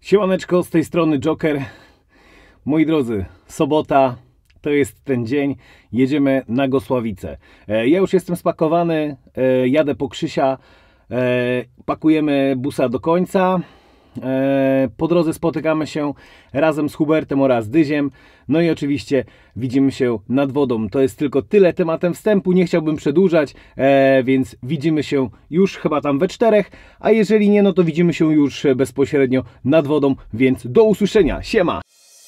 Siemaneczko, z tej strony Joker. Moi drodzy, sobota to jest ten dzień. Jedziemy na Gosławice. Ja już jestem spakowany, jadę po Krzysia. Pakujemy busa do końca. Po drodze spotykamy się razem z Hubertem oraz Dyziem. No i oczywiście widzimy się nad wodą. To jest tylko tyle tematem wstępu. Nie chciałbym przedłużać, więc widzimy się już chyba tam we czterech. A jeżeli nie, no to widzimy się już bezpośrednio nad wodą. Więc do usłyszenia. Siema!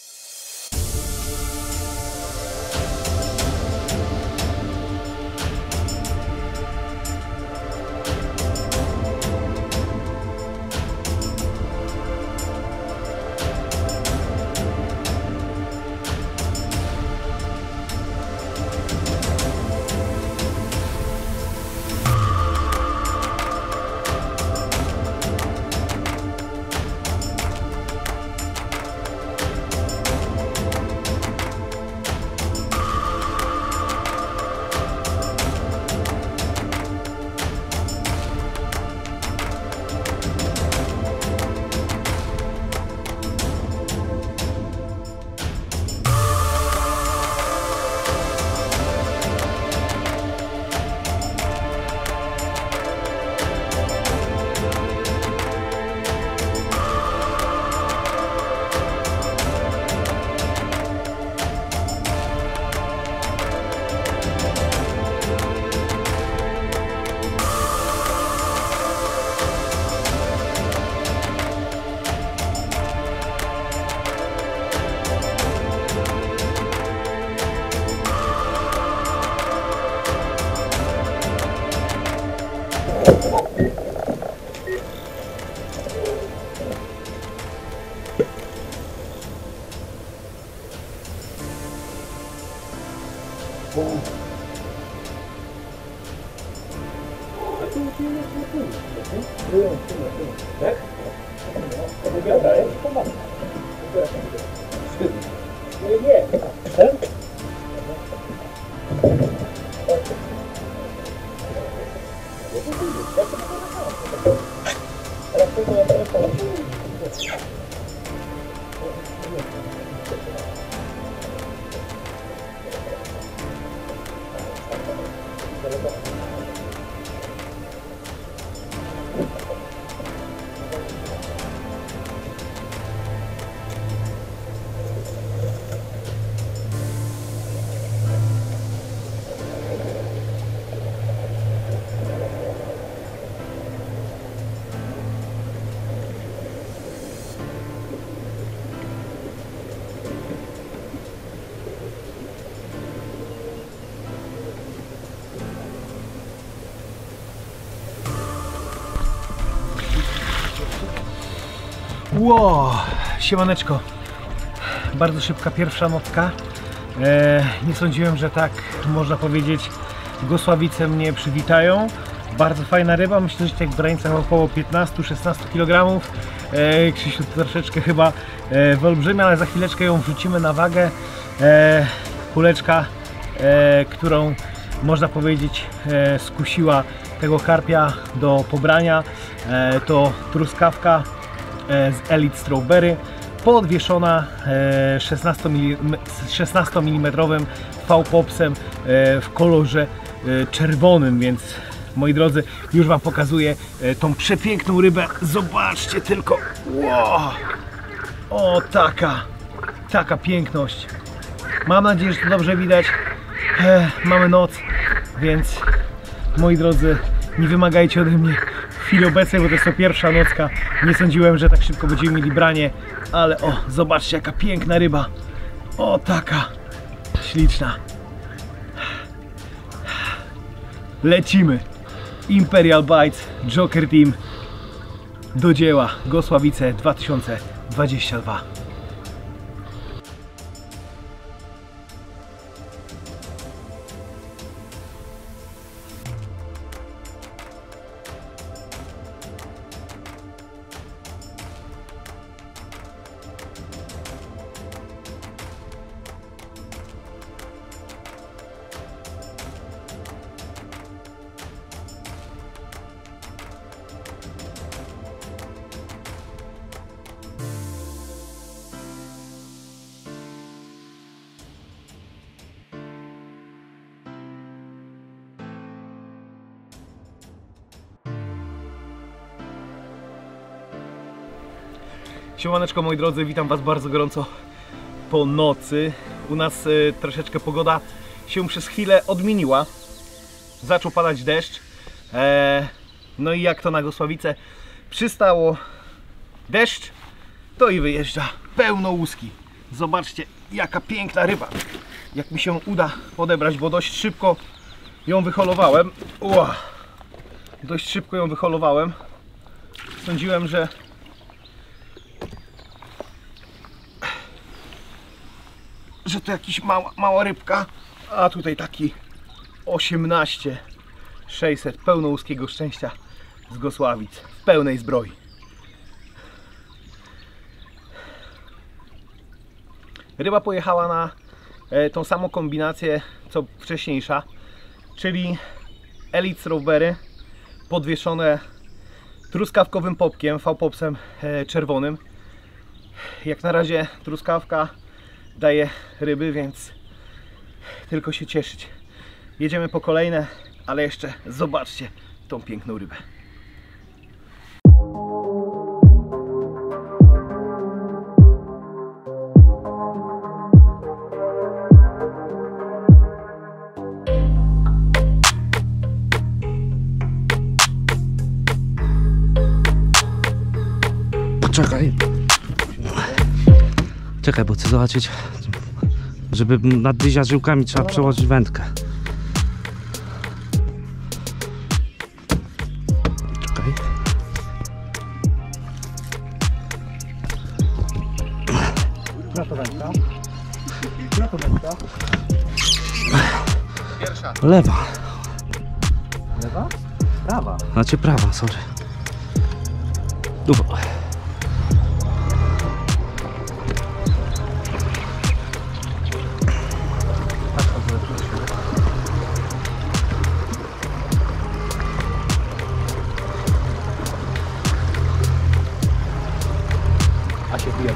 Wow, siemaneczko. Bardzo szybka pierwsza nocka. Nie sądziłem, że tak można powiedzieć Gosławice mnie przywitają. Bardzo fajna ryba, myślę, że tak w granicach około 15-16 kg. Krzysiu troszeczkę chyba wyolbrzymia, ale za chwileczkę ją wrzucimy na wagę. Kuleczka, którą można powiedzieć skusiła tego karpia do pobrania, to truskawka z Elite Strawberry, podwieszona 16 mm V-popsem w kolorze czerwonym, więc moi drodzy, już Wam pokazuję tą przepiękną rybę. Zobaczcie tylko, wow. O, taka piękność. Mam nadzieję, że to dobrze widać. Mamy noc, więc moi drodzy, nie wymagajcie ode mnie w chwili obecnej, bo to jest to pierwsza nocka. Nie sądziłem, że tak szybko będziemy mieli branie, ale o, zobaczcie, jaka piękna ryba. O, taka śliczna. Lecimy. Imperial Bites, Joker Team, do dzieła. Gosławice 2022. Siemaneczko moi drodzy, witam was bardzo gorąco po nocy. U nas troszeczkę pogoda się przez chwilę odmieniła. Zaczął padać deszcz. No i jak to na Gosławice przystało deszcz, to i wyjeżdża pełno łuski. Zobaczcie jaka piękna ryba. Jak mi się uda podebrać, bo dość szybko ją wyholowałem. Dość szybko ją wyholowałem. Sądziłem, że to jakaś mała rybka, a tutaj taki 18600 pełnołuskiego szczęścia z Gosławic w pełnej zbroi. Ryba pojechała na tą samą kombinację co wcześniejsza, czyli Elite Strawberry podwieszone truskawkowym popkiem, V-popsem czerwonym. Jak na razie truskawka daje ryby, więc tylko się cieszyć. Jedziemy po kolejne, ale jeszcze zobaczcie tą piękną rybę. Czekaj, bo chcę zobaczyć, żeby nad żyłkami trzeba przełożyć wędkę. Czekaj. Która to wędka? Która to wędka? Pierwsza. Lewa. Lewa? Prawa. Znaczy prawa, sorry. Dobra. A się wyjeba.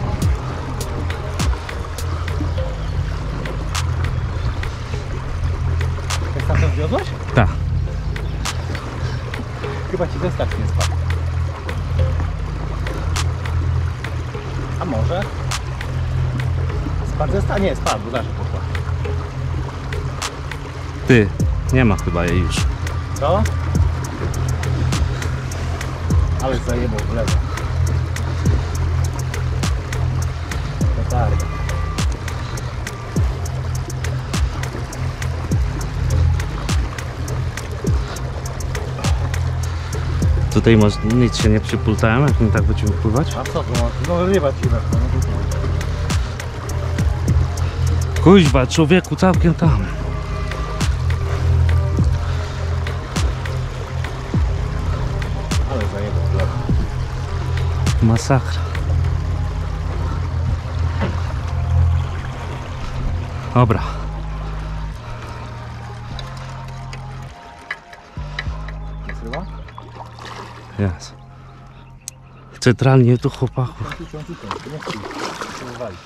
Jak sam to zwiozłeś? Tak. Chyba ci zestaw nie spadł. A może? Spadł zestaw? Nie, spadł, bo zawsze poszła. Ty, nie ma chyba jej już. Co? Ale zajebał w lewo. Tak. Tutaj może nic się nie przypultałem, jak mi tak będziemy pływać. A co to? No ryba ci weszła. Kuźwa, człowieku, całkiem tam. Ale zajebał w lewo. Masakra. Dobra. Jest ryba? Jest. Centralnie tu chłopaku. Nie chcij. Nie wali.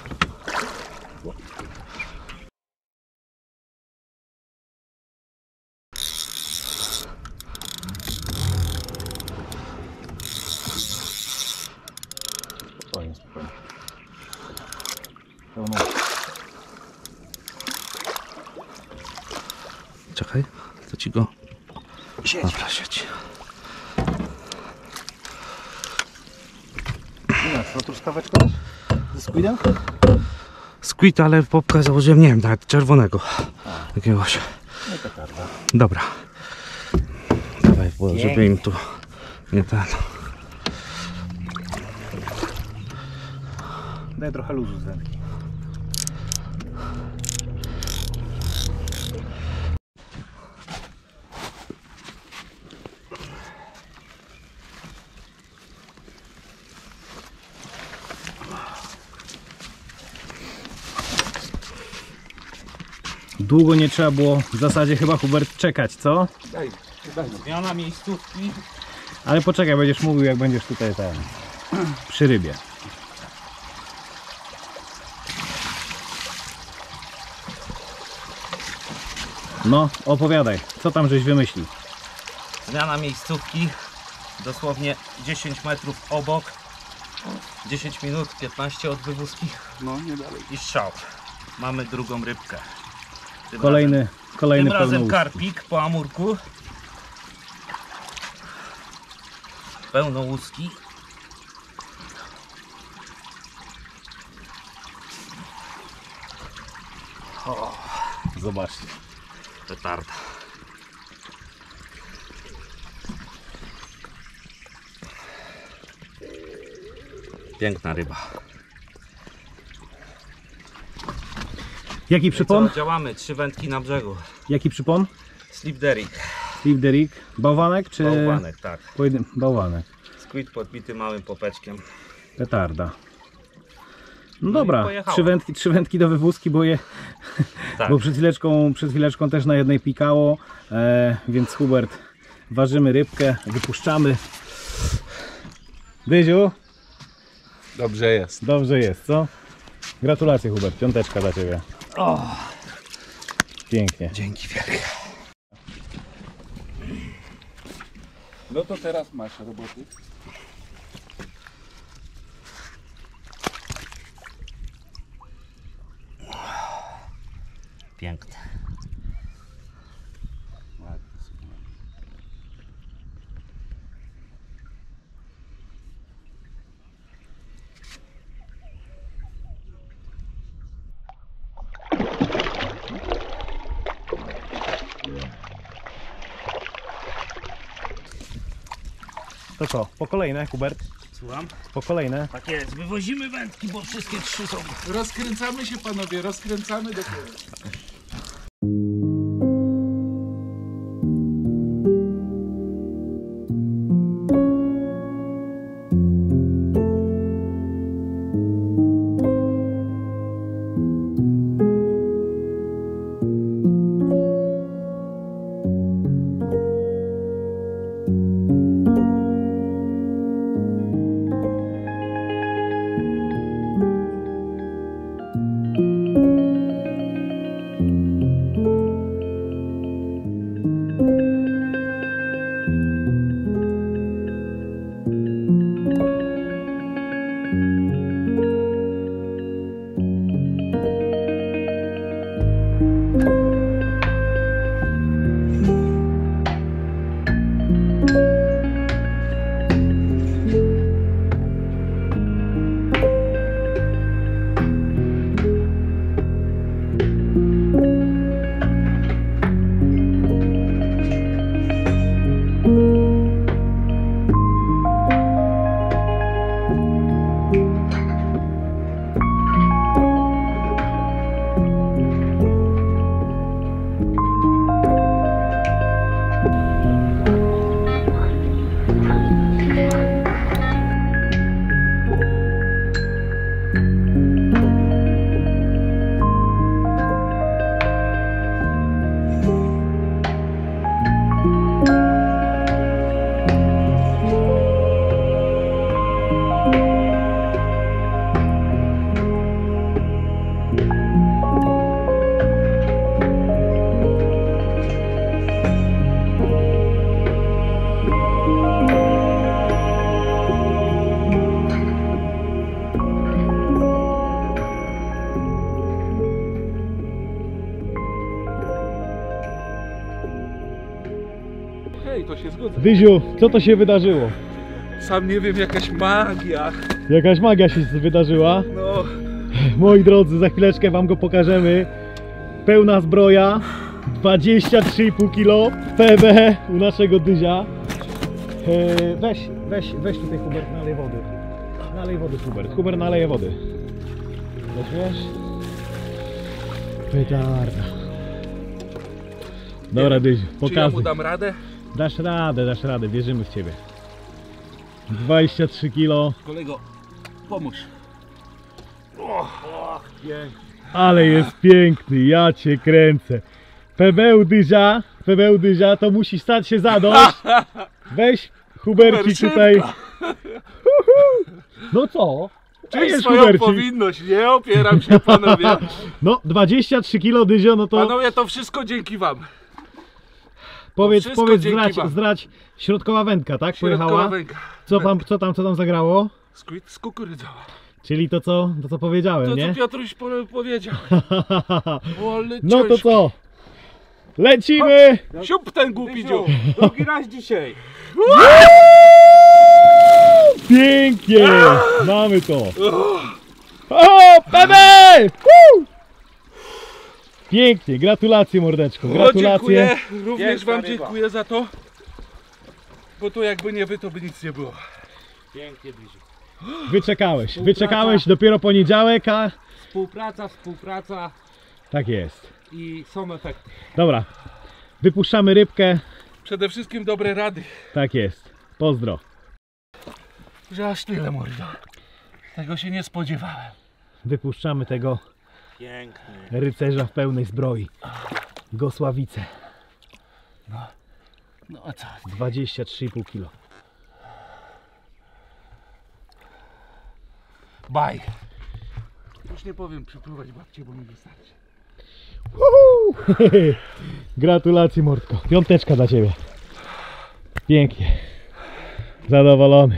Spokojnie, spokojnie. Pełno. Czekaj, to ci go. Siedź. Dobra, siedź. Co, truskaweczkę dasz? Ze squidem? Squid, ale popka założyłem, nie wiem, tak czerwonego. Jakiegoś. No to prawda. Dobra. Dawaj, bo żeby im tu nie ten. Daj trochę luzu z wędki. Długo nie trzeba było w zasadzie chyba, Hubert, czekać, co? Daj. Zmiana miejscówki. Ale poczekaj, będziesz mówił jak będziesz tutaj ten przy rybie. No, opowiadaj, co tam żeś wymyślił? Zmiana miejscówki. Dosłownie 10 metrów obok. 10 minut, 15 od wywózki. No, nie dalej. I strzał. Mamy drugą rybkę. Tym Kolejny razem pełnołuski. karpik po amurku. Pełnołuski. Zobaczcie. Petarda. Piękna ryba. Jaki przypon? Co, działamy, 3 wędki na brzegu. Jaki przypon? Slip derrick. Slip derrick. Bałwanek czy... Bałwanek, tak. Bałwanek. Squid podbity małym popeczkiem. Petarda. No i dobra, pojechała. trzy wędki do wywózki, Tak. bo przed chwileczką też na jednej pikało, więc Hubert, ważymy rybkę, wypuszczamy. Dyziu, Dobrze jest. dobrze jest, co? Gratulacje Hubert, piąteczka dla Ciebie. Pięknie. Dzięki wielkie. No to teraz masz roboty. Piękne. To co, po kolejne Hubert? Słucham? Po kolejne. Tak jest, wywozimy wędki, bo wszystkie 3 są. Rozkręcamy się panowie, rozkręcamy dopiero. Hej, to się zgodzę. Dyziu, co to się wydarzyło? Sam nie wiem, jakaś magia. Jakaś magia się wydarzyła. No, Moi drodzy, za chwileczkę Wam go pokażemy. Pełna zbroja, 23,5 kg, PB u naszego Dyzia. Weź tutaj Hubert, nalej wody. Nalej wody Hubert, Hubert naleje wody. Weźmiesz? Petarda. Dobra Dyziu, czy ja mu pokazuj. dam radę? Dasz radę, wierzymy w Ciebie. 23 kg. Kolego, pomóż. Ale jest piękny, ja Cię kręcę. PB Dyzia, to musi stać się zadość. Weź Hubercik Hubercika. tutaj. No co? Cześć, Czujesz, swoją Hubercik? powinność, nie opieram się panowie. No 23 kg Dyzio, no to Panowie, to wszystko dzięki wam. powiedz wszystko dzięki wam. zdrać, środkowa wędka, tak? Środkowa Pojechała. wędka. Co tam zagrało? Squid z kukurydzą. Czyli to co powiedziałem, To nie? co Piotruś powiedział. O, ale No to ciężki. co? Lecimy! Siup ten głupi dziób. Drugi raz dzisiaj. Pięknie! Mamy to! O, Pepe! Woo! Pięknie, gratulacje mordeczko, O, gratulacje. dziękuję. Również Piękna wam ryba. dziękuję za to. Bo to jakby nie wy, to by nic nie było. Pięknie bliżej. Wyczekałeś dopiero poniedziałek, a... Współpraca Tak jest. i są efekty. Dobra, wypuszczamy rybkę, Przede wszystkim dobre rady. tak jest. Pozdro. Że aż tyle, mordo. Tego się nie spodziewałem. Wypuszczamy tego Piękny. rycerza w pełnej zbroi. Gosławice, No a co? 23,5 kg. Baj. Już nie powiem przypływać babcie, bo mi wystarczy. Gratulacje mordko, piąteczka dla ciebie. Pięknie. Zadowolony.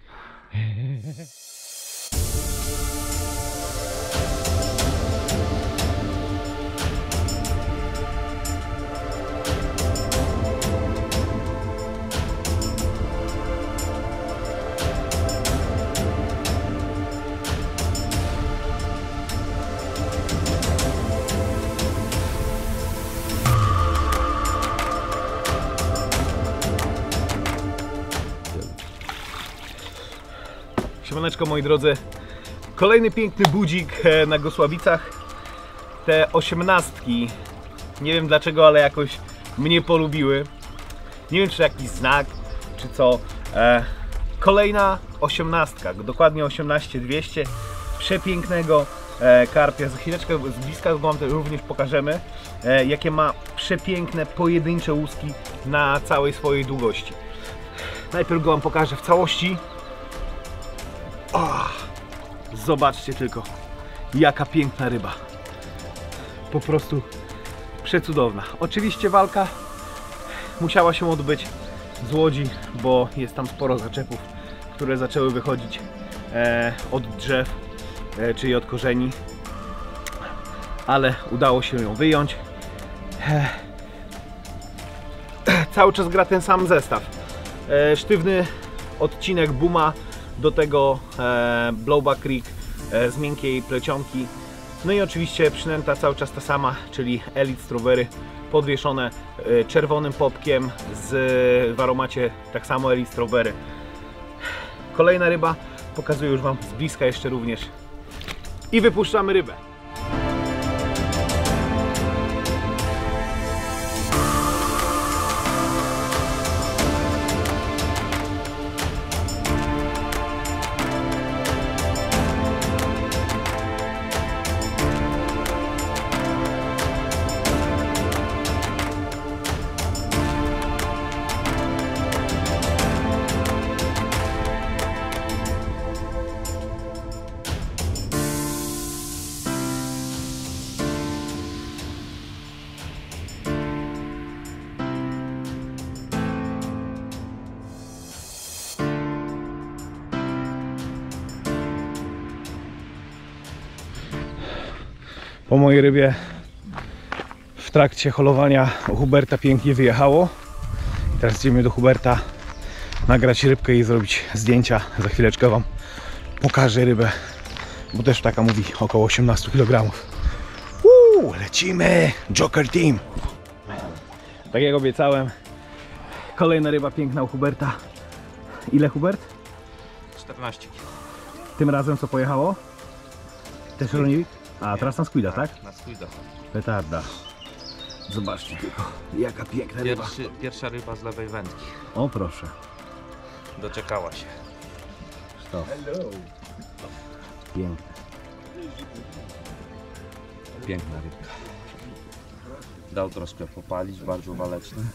Siemaneczko moi drodzy, kolejny piękny budzik na Gosławicach. Te 18, nie wiem dlaczego, ale jakoś mnie polubiły. Nie wiem czy jakiś znak, czy co. Kolejna 18, dokładnie 18200 przepięknego karpia. Za chwileczkę z bliska wam to również pokażemy, jakie ma przepiękne pojedyncze łuski na całej swojej długości. Najpierw go wam pokażę w całości. Zobaczcie tylko, jaka piękna ryba. Po prostu przecudowna. Oczywiście walka musiała się odbyć z łodzi, bo jest tam sporo zaczepów, które zaczęły wychodzić od drzew, czyli od korzeni. Ale udało się ją wyjąć. Cały czas gra ten sam zestaw. Sztywny odcinek Buma, do tego Blowback Creek z miękkiej plecionki. No i oczywiście przynęta cały czas ta sama, czyli Elite Strawberry, podwieszone czerwonym popkiem w aromacie tak samo Elite Strawberry. Kolejna ryba, pokazuję już wam z bliska jeszcze również. I wypuszczamy rybę. Po mojej rybie w trakcie holowania u Huberta pięknie wyjechało. Teraz idziemy do Huberta nagrać rybkę i zrobić zdjęcia. Za chwileczkę wam pokażę rybę, bo też taka mówi około 18 kg. Lecimy! Joker Team! Tak jak obiecałem, kolejna ryba piękna u Huberta. Ile, Hubert? 14 kg. Tym razem co pojechało? Też rolnik? A teraz na squida, tak? Na squida. Petarda. Zobaczcie tylko, jaka piękna ryba. Pierwsza ryba z lewej wędki. O proszę. Doczekała się. Stop. Piękne. Piękna rybka. Dał troszkę popalić, bardzo waleczny.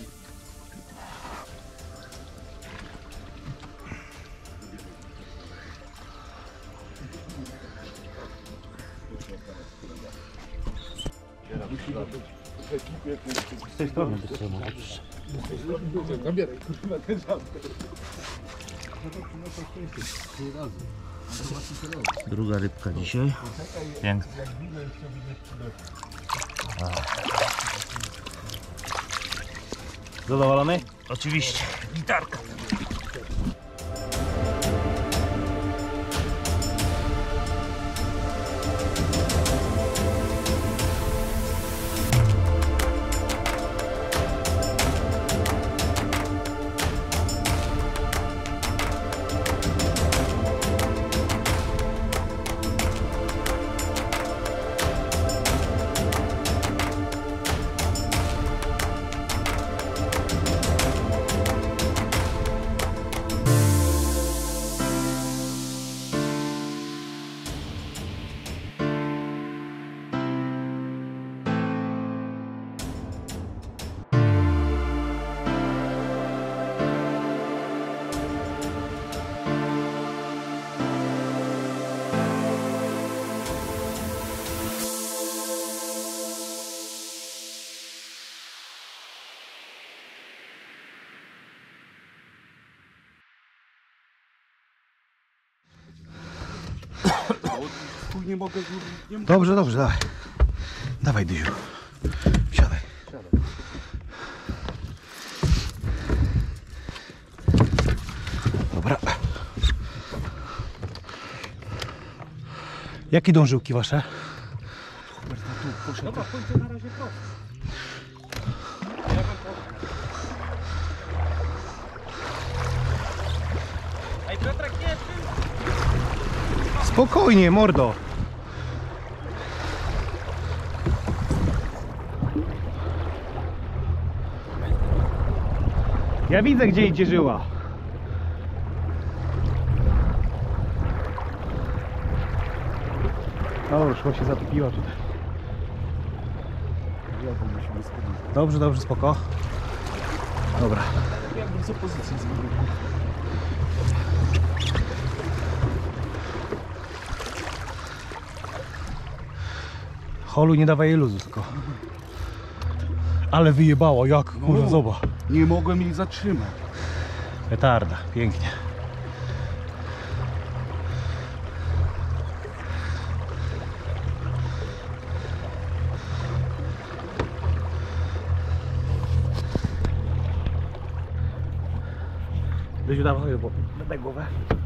Z tej strony by trzeba. Druga rybka dzisiaj. Pięknie. Zadowolony? Oczywiście, gitarka. Nie mogę, nie mogę. Dobrze, dobrze, dawaj. Dawaj, Dyziu. Siadaj. Dobra. Jakie idą żyłki wasze? Dobra, pójdźcie na razie prosto. Ej, Piotrek, nie, Spokojnie, mordo. Ja widzę, gdzie idzie żyła. O, już chyba się zatopiła tutaj. Dobrze, dobrze, spoko. Dobra. Jakbym z opozycji zmienił. Holu, nie dawaj jej luzu, tylko. Ale wyjebało, jak kurwa, zobacz. Nie mogłem jej zatrzymać. Petarda, pięknie. Dyziu, dawaj, bo daj głowę.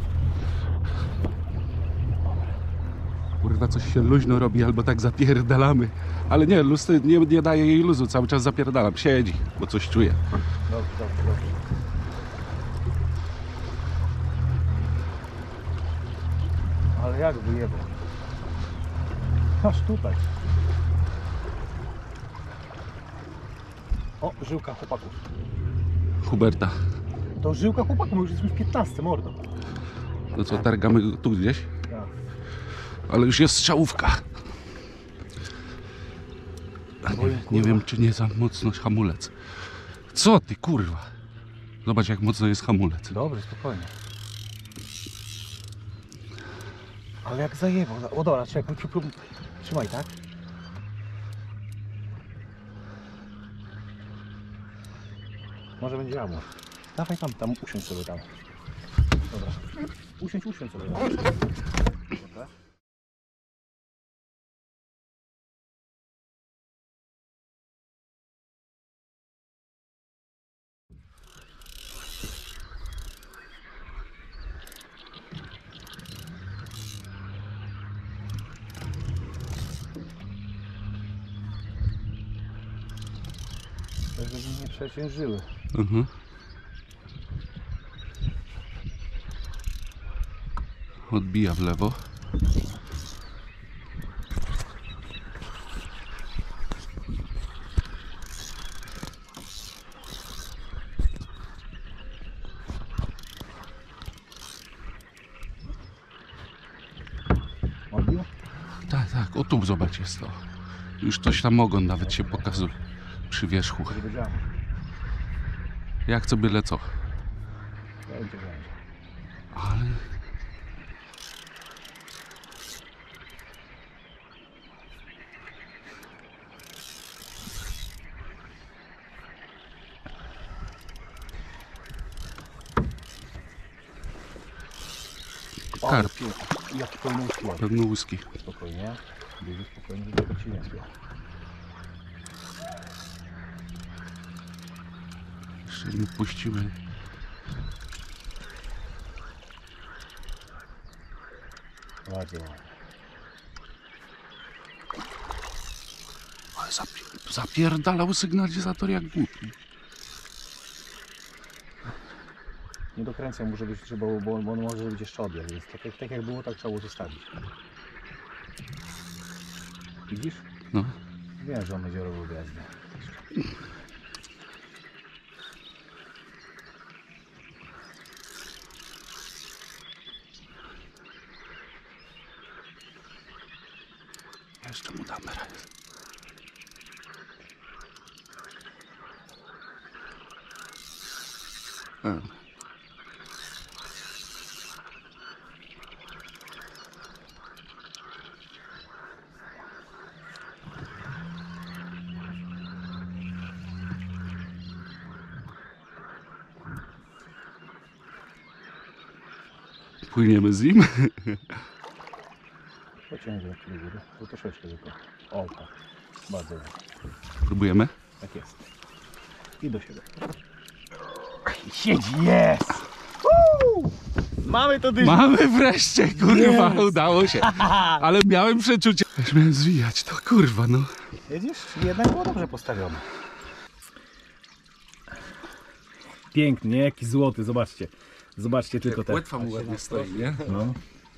Kurwa, coś się luźno robi, albo tak zapierdalamy. Ale nie, lusty nie daje jej luzu, cały czas zapierdalam. Siedzi, bo coś czuje. Dobrze, dobrze, dobrze. Ale jak wyjebał? Aż tutaj. O, żyłka chłopaków. Huberta, To żyłka chłopaków, my już jesteśmy w 15, mordo. no co, targamy tu gdzieś? Tak. Ale już jest strzałówka. A nie wiem, czy nie za mocno hamulec. Co ty, kurwa? Zobacz, jak mocno jest hamulec. Dobrze, spokojnie. Ale jak zajebał. O dobra, czekaj, trzymaj, tak? Może będzie amor. Dawaj tam usiądź sobie tam. Dobra. Usiądź sobie. Dobra. Żeby nie przeciężyły. Mhm. Odbija w lewo. Odbił? Tak, tak, o tu zobacz jest to. Już coś tam ogon nawet się pokazuje przy wierzchu. Będzie amor. Jak co byle co. Będzie. Ale... Karp. Jak pełnouski ładny. Pełnouski. Spokojnie. Bierze spokojnie, żeby ci nie spiał. Jeszcze mu puścimy. Bardzo ładnie. Ale zapierdalał sygnalizator jak głupi. Nie dokręcam mu, żeby bo on może być jeszcze odjazd, więc tak jak było, tak trzeba było zostawić. Widzisz? No. Wiem, że on będzie robił gwiazdę. Jeszcze mu damy raz. Płyniemy z nim. Pociągnę do góry, to troszeczkę tylko. O, tak. Bardzo dobrze. Próbujemy? Tak jest. I do siebie. Siedzi, jest! Mamy to dyżur. Mamy wreszcie, kurwa, Jest. udało się. Ale miałem przeczucie. Już miałem zwijać to, kurwa, no. Jedziesz? Jednak było dobrze postawione. Pięknie, jaki złoty, zobaczcie. Zobaczcie tylko te. Płetwa mu ładnie stoi, nie? No.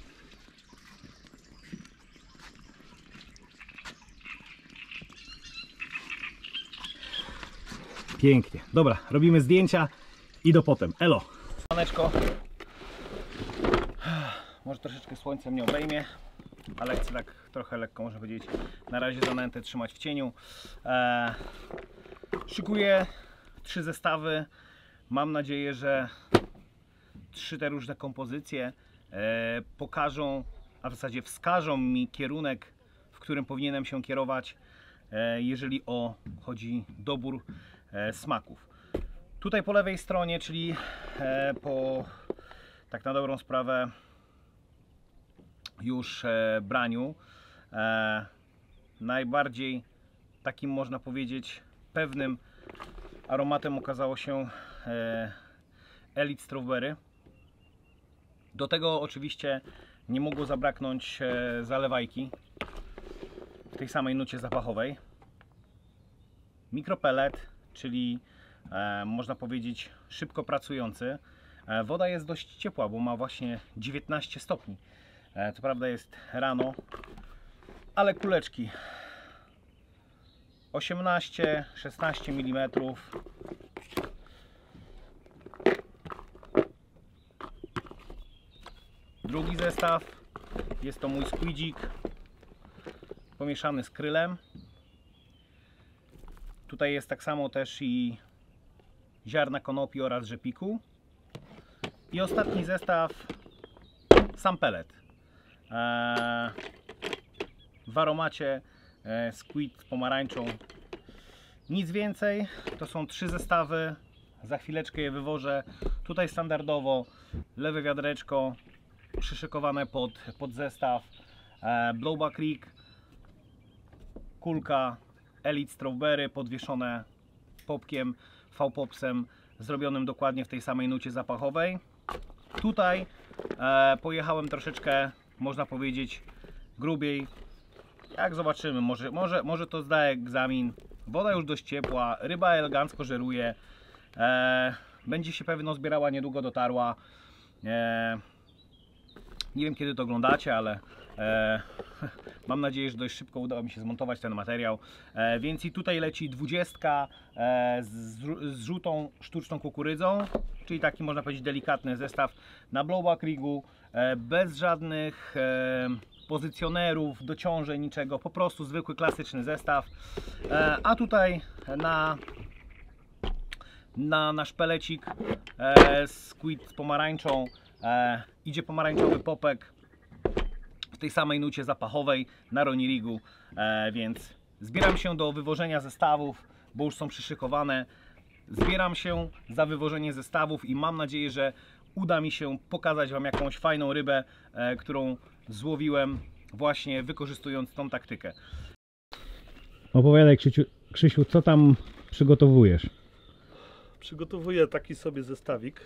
Pięknie. Dobra, robimy zdjęcia i do potem. Elo. Słoneczko. Może troszeczkę słońce mnie obejmie, ale chcę tak trochę lekko, można powiedzieć, na razie zanętę trzymać w cieniu. Szykuję 3 zestawy. Mam nadzieję, że 3 te różne kompozycje pokażą, a w zasadzie wskażą mi kierunek, w którym powinienem się kierować, jeżeli chodzi dobór smaków. Tutaj po lewej stronie, czyli po tak na dobrą sprawę już braniu, najbardziej takim, można powiedzieć, pewnym aromatem okazało się Elite Strawberry. Do tego oczywiście nie mogło zabraknąć zalewajki w tej samej nucie zapachowej. Mikropellet, czyli można powiedzieć szybko pracujący. Woda jest dość ciepła, bo ma właśnie 19 stopni. Co prawda jest rano, ale kuleczki 18-16 mm. Drugi zestaw jest to mój squidzik pomieszany z krylem. Tutaj jest tak samo też i ziarna konopi oraz rzepiku. I ostatni zestaw, sam pellet. W aromacie squid z pomarańczą. Nic więcej, to są 3 zestawy. Za chwileczkę je wywożę. Tutaj standardowo lewe wiadreczko przyszykowane pod zestaw, Blowback Rig, kulka Elite Strawberry podwieszone popkiem, V-popsem zrobionym dokładnie w tej samej nucie zapachowej. Tutaj pojechałem troszeczkę, można powiedzieć, grubiej. Jak zobaczymy, może to zda egzamin. Woda już dość ciepła, ryba elegancko żeruje. Będzie się pewno zbierała, niedługo dotarła. Nie wiem, kiedy to oglądacie, ale mam nadzieję, że dość szybko udało mi się zmontować ten materiał. Więc i tutaj leci 20 z żółtą sztuczną kukurydzą, czyli taki, można powiedzieć, delikatny zestaw na Blowback Rigu, bez żadnych pozycjonerów, dociążeń, niczego, po prostu zwykły, klasyczny zestaw. A tutaj na nasz pelecik squid z pomarańczą idzie pomarańczowy popek w tej samej nucie zapachowej na Roni Rigu, więc zbieram się do wywożenia zestawów, bo już są przyszykowane. Zbieram się za wywożenie zestawów i mam nadzieję, że uda mi się pokazać Wam jakąś fajną rybę, którą złowiłem właśnie wykorzystując tą taktykę. Opowiadaj, Krzysiu, co tam przygotowujesz? Przygotowuję taki sobie zestawik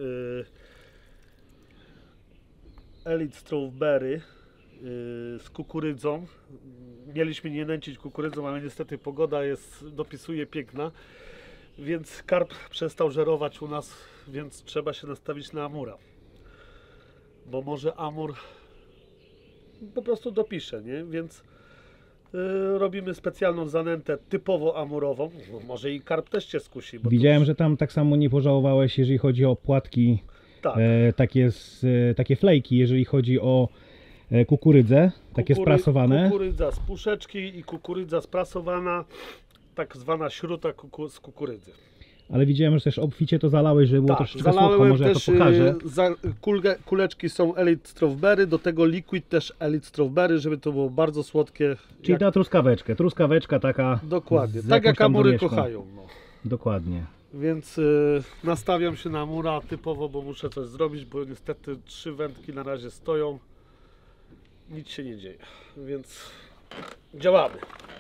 Elite Strawberry z kukurydzą. Mieliśmy nie nęcić kukurydzą, ale niestety pogoda dopisuje piękna, więc karp przestał żerować u nas, więc trzeba się nastawić na amura, bo może amur po prostu dopisze, nie? Więc robimy specjalną zanętę typowo amurową. Może i karp też się skusi. Bo Widziałem, że tam tak samo nie pożałowałeś, jeżeli chodzi o płatki, tak. takie flejki, jeżeli chodzi o kukurydzę, takie sprasowane. Kukurydza z puszeczki i kukurydza sprasowana, tak zwana śruta z kukurydzy. Ale widziałem, że też obficie to zalałeś, żeby było Tak, troszeczkę słodko, zalałem może ja też, to pokażę. kuleczki są Elite Strawberry, do tego liquid też Elite Strawberry, żeby to było bardzo słodkie. Czyli ta truskaweczka taka. Dokładnie, z tak jakąś jak tam amury domieszką. kochają. No. Dokładnie. Więc nastawiam się na amura typowo, bo muszę coś zrobić, bo niestety 3 wędki na razie stoją. Nic się nie dzieje, więc działamy.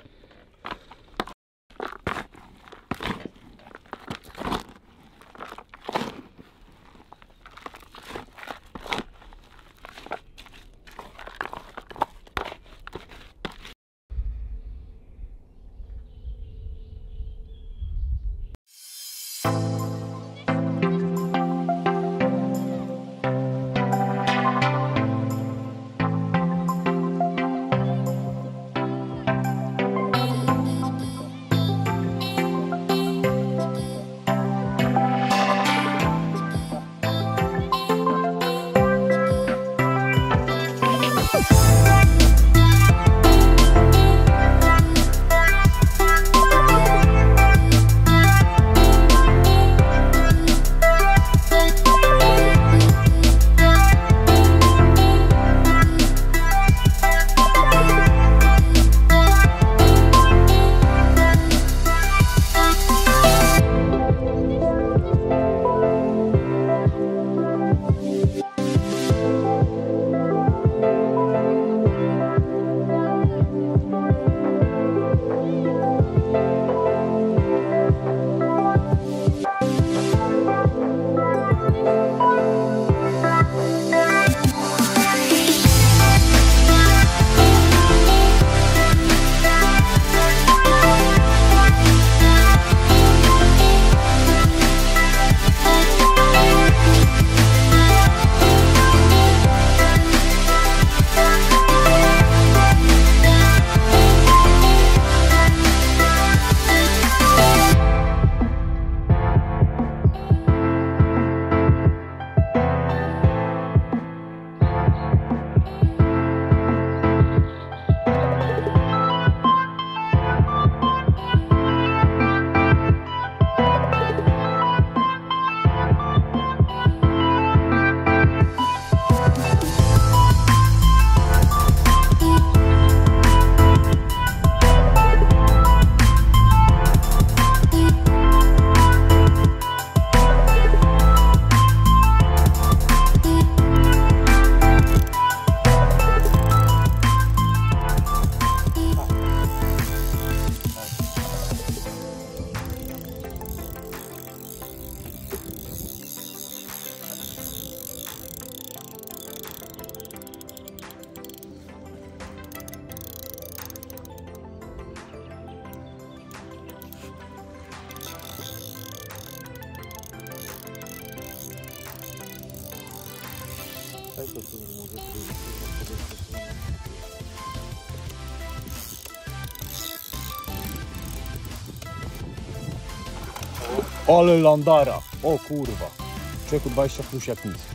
Ale landara, o kurwa. Człowieku 20 plus jak nic.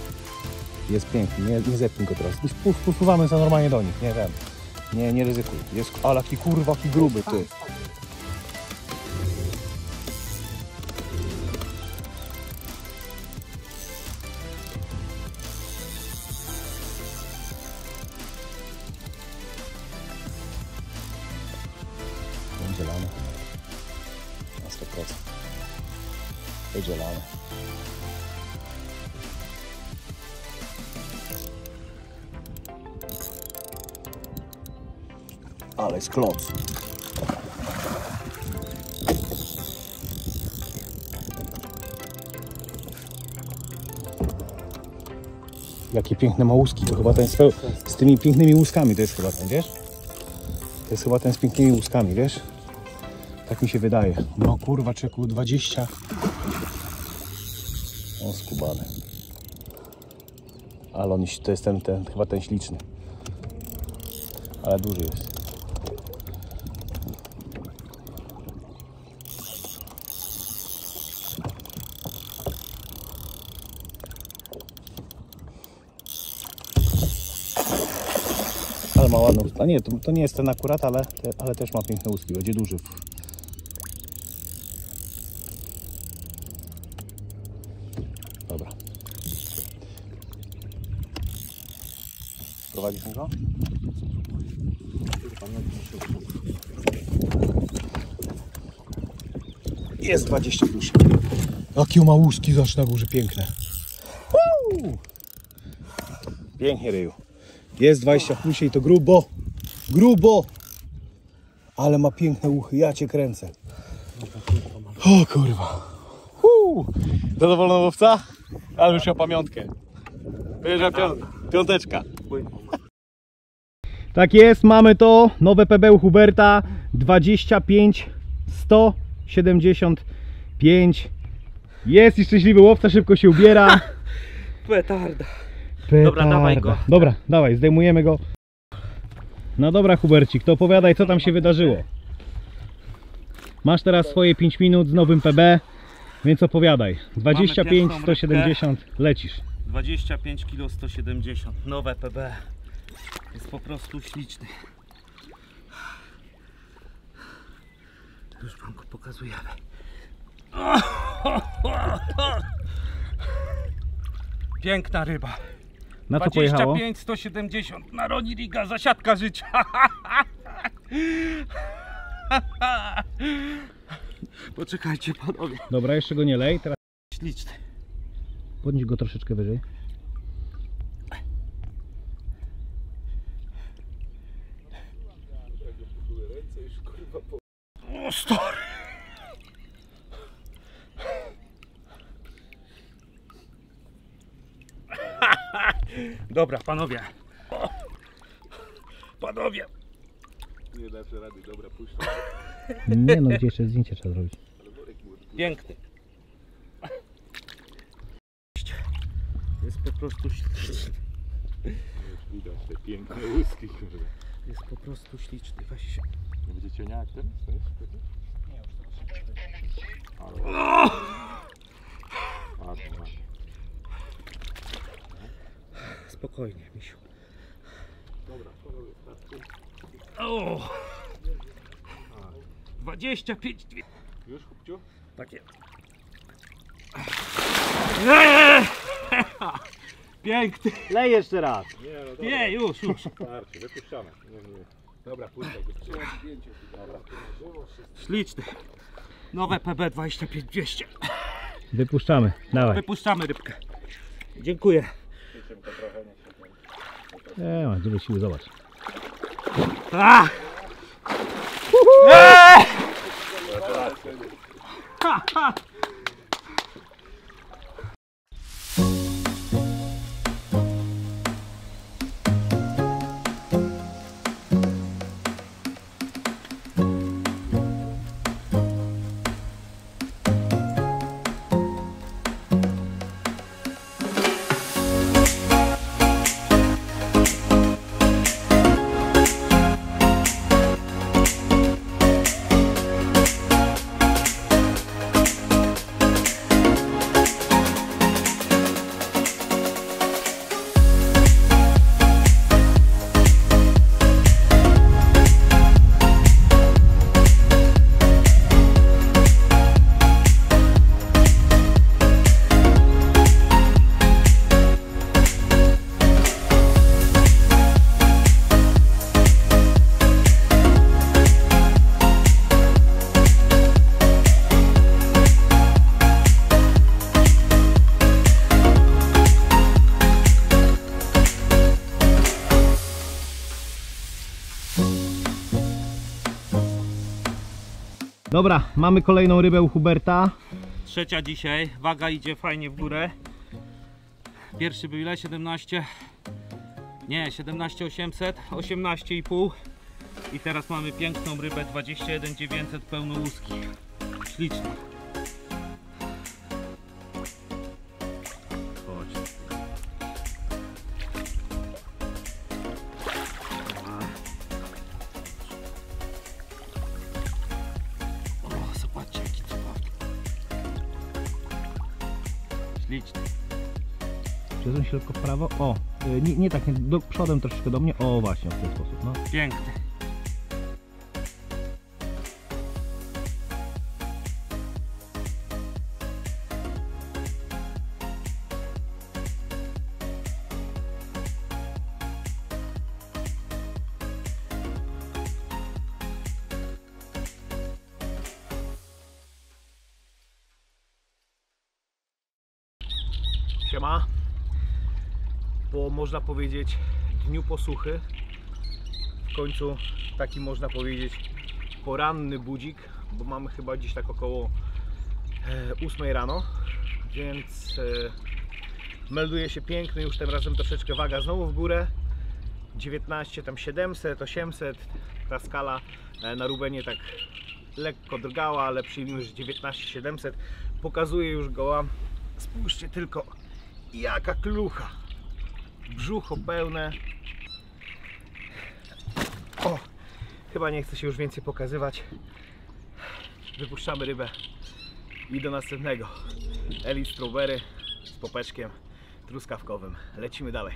Jest piękny, nie zepnij go teraz. Spływamy za normalnie do nich, nie wiem. Nie ryzykuj. Jest, ale jaki kurwa, jaki gruby ty. Będzie lane. Na 100%. Będzie lane. Ale jest kloc. Jakie piękne ma łuski, to chyba ten z tymi pięknymi łuskami, to jest chyba ten, wiesz? To jest chyba ten z pięknymi łuskami, wiesz? Tak mi się wydaje. No kurwa, czeku, 20. O, skubany. Ale on, to jest ten, chyba ten śliczny. Ale duży jest. Ale ma ładną. A nie, to nie jest ten akurat, ale też ma piękne łuski. Będzie duży. Dobra. Prowadzisz mi go? Jest 20 duszy. Jakie ma łuski zaś na górze, piękne. Pięknie, ryju. Jest 20 w plusie i to grubo. Grubo! Ale ma piękne uchy, ja cię kręcę. O kurwa. Zadowolona łowca? Ale już miał pamiątkę. Wyjeżdża piąteczka. Tak jest, mamy to. Nowe PB u Huberta 25 175. Jest i szczęśliwy łowca, szybko się ubiera. Petarda. Dobra, dawaj go. Dobra, dawaj, zdejmujemy go. No dobra, Hubercik, to opowiadaj, co tam się wydarzyło. Masz teraz swoje 5 minut z nowym PB, więc opowiadaj. 25 170, lecisz. 25 kg 170, nowe PB. Jest po prostu śliczny. Już wam go pokazujemy. Piękna ryba. Na co pojechało? 25 170 na Roni Riga, zasiadka życia. Poczekajcie panowie. Dobra, jeszcze go nie lej, teraz Śliczny. podnieś go troszeczkę wyżej. O stary. Dobra, panowie. Panowie. Nie no, gdzie jeszcze zdjęcie trzeba zrobić. Piękny. Jest po prostu śliczny. Widać te piękne łuski, kurde. Jest po prostu śliczny. Weź się. Nie będzie cienia jak ten? Spokojnie, misiu. O! 25 dwie. Już, chłopciu? Tak jest. Piękny. Lej jeszcze raz. Nie, no dobra. Nie, już. Starczy, wypuszczamy. Nie. Dobra, puszczaj go. Dobra. Śliczny. Nowe PB 25200. Wypuszczamy, dawaj. Wypuszczamy rybkę. Dziękuję. Nie ma, dużo siły, zobacz. A! Dobra, mamy kolejną rybę u Huberta. Trzecia dzisiaj, waga idzie fajnie w górę. Pierwszy był ile? 17? Nie, 17800, 18,5. I teraz mamy piękną rybę 21900 pełnołuski. Śliczna. Chodź. O, zobaczcie jaki cudowny. Śliczny. Przesuń się lekko w prawo. O, nie tak, nie, do przodem troszeczkę do mnie. O, właśnie, w ten sposób. No. Piękny. Siema. Po, można powiedzieć, dniu posuchy. W końcu taki, można powiedzieć, poranny budzik, bo mamy chyba dziś tak około 8 rano, więc melduje się piękny, już tym razem troszeczkę waga znowu w górę. 19, tam 700, 800, ta skala na Rubenie tak lekko drgała, ale przyjmijmy, że 19 700 pokazuje już goła. Spójrzcie tylko, jaka klucha, brzucho pełne. O, chyba nie chcę się już więcej pokazywać. Wypuszczamy rybę i do następnego. Elite Strawberry z popeczkiem truskawkowym. Lecimy dalej.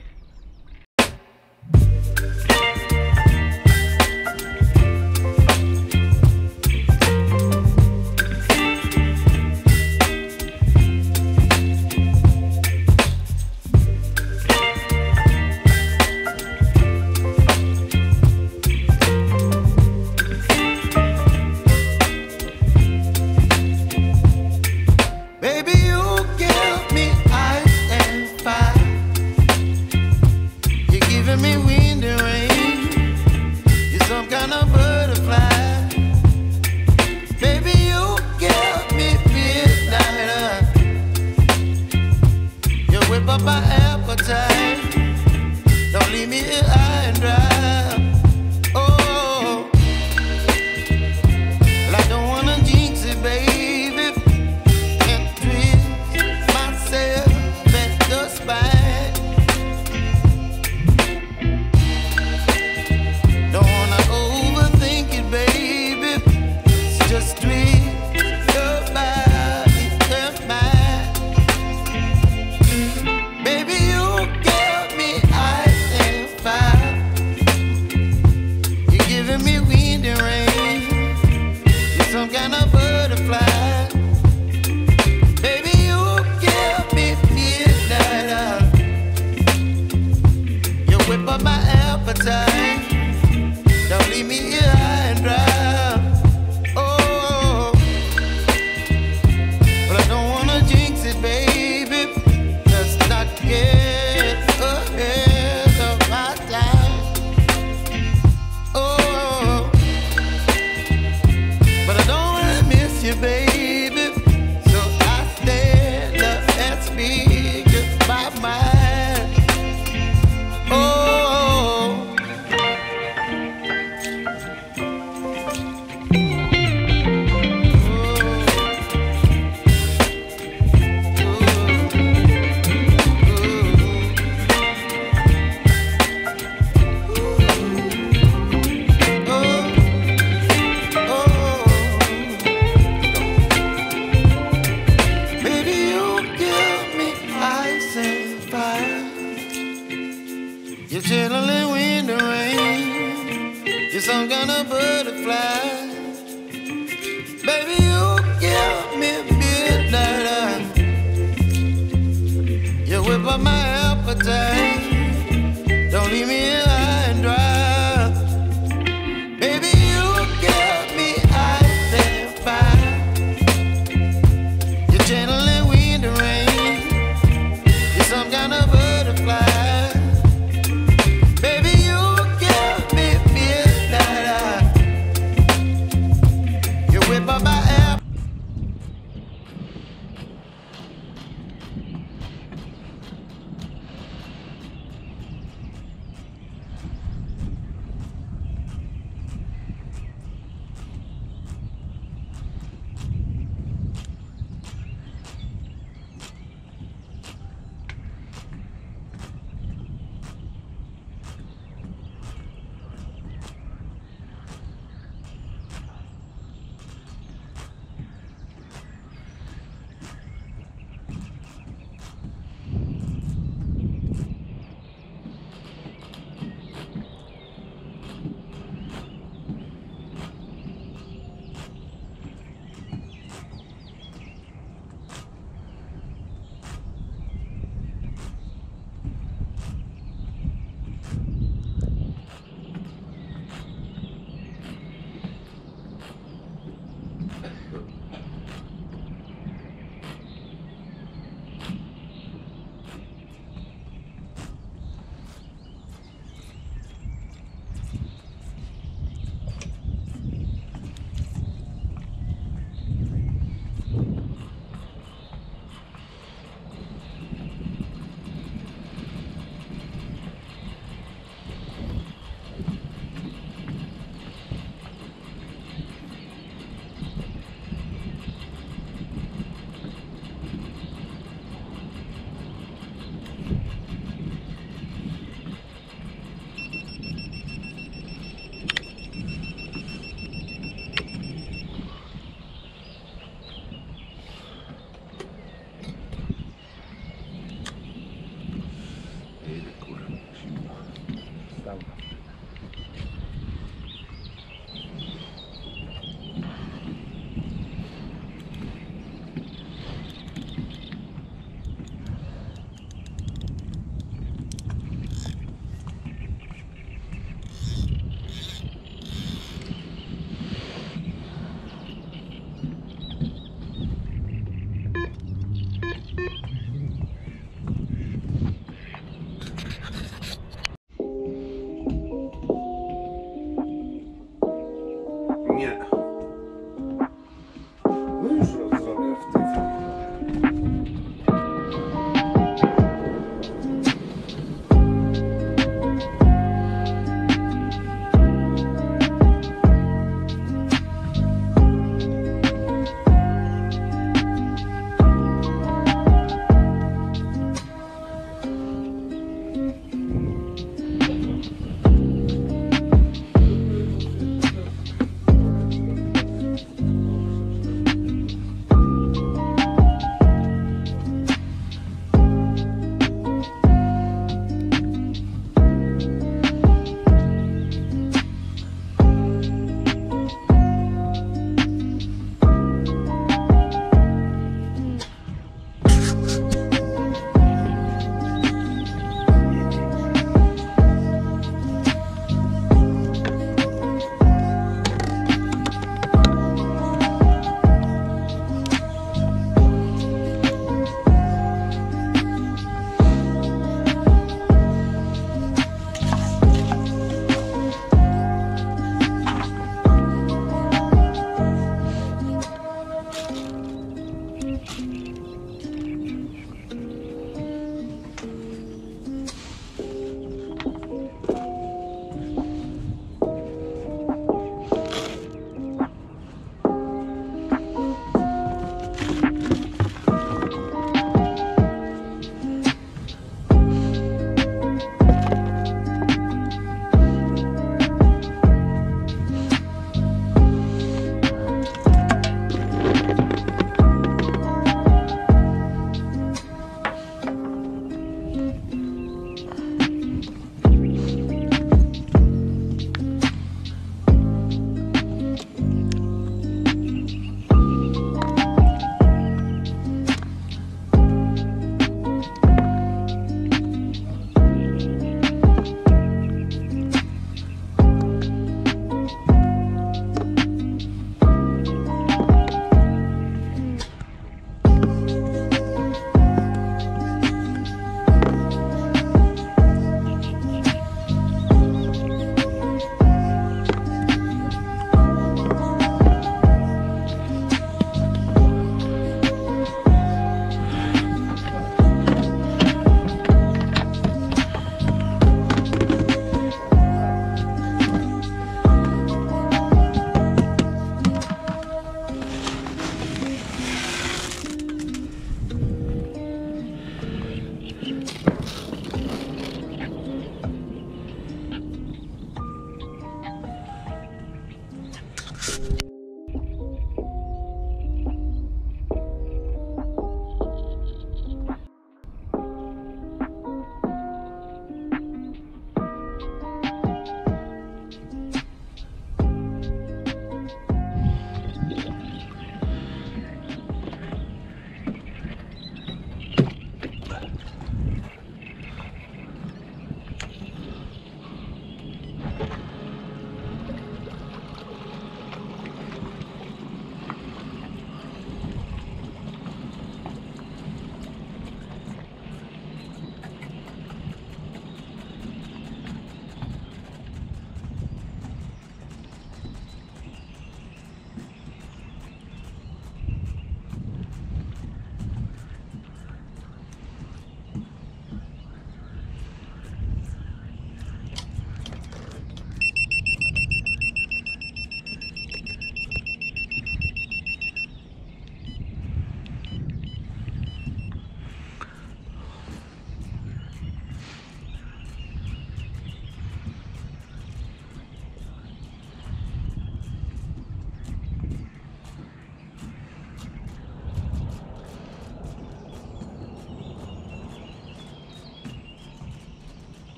Baby, you give me ice and fire.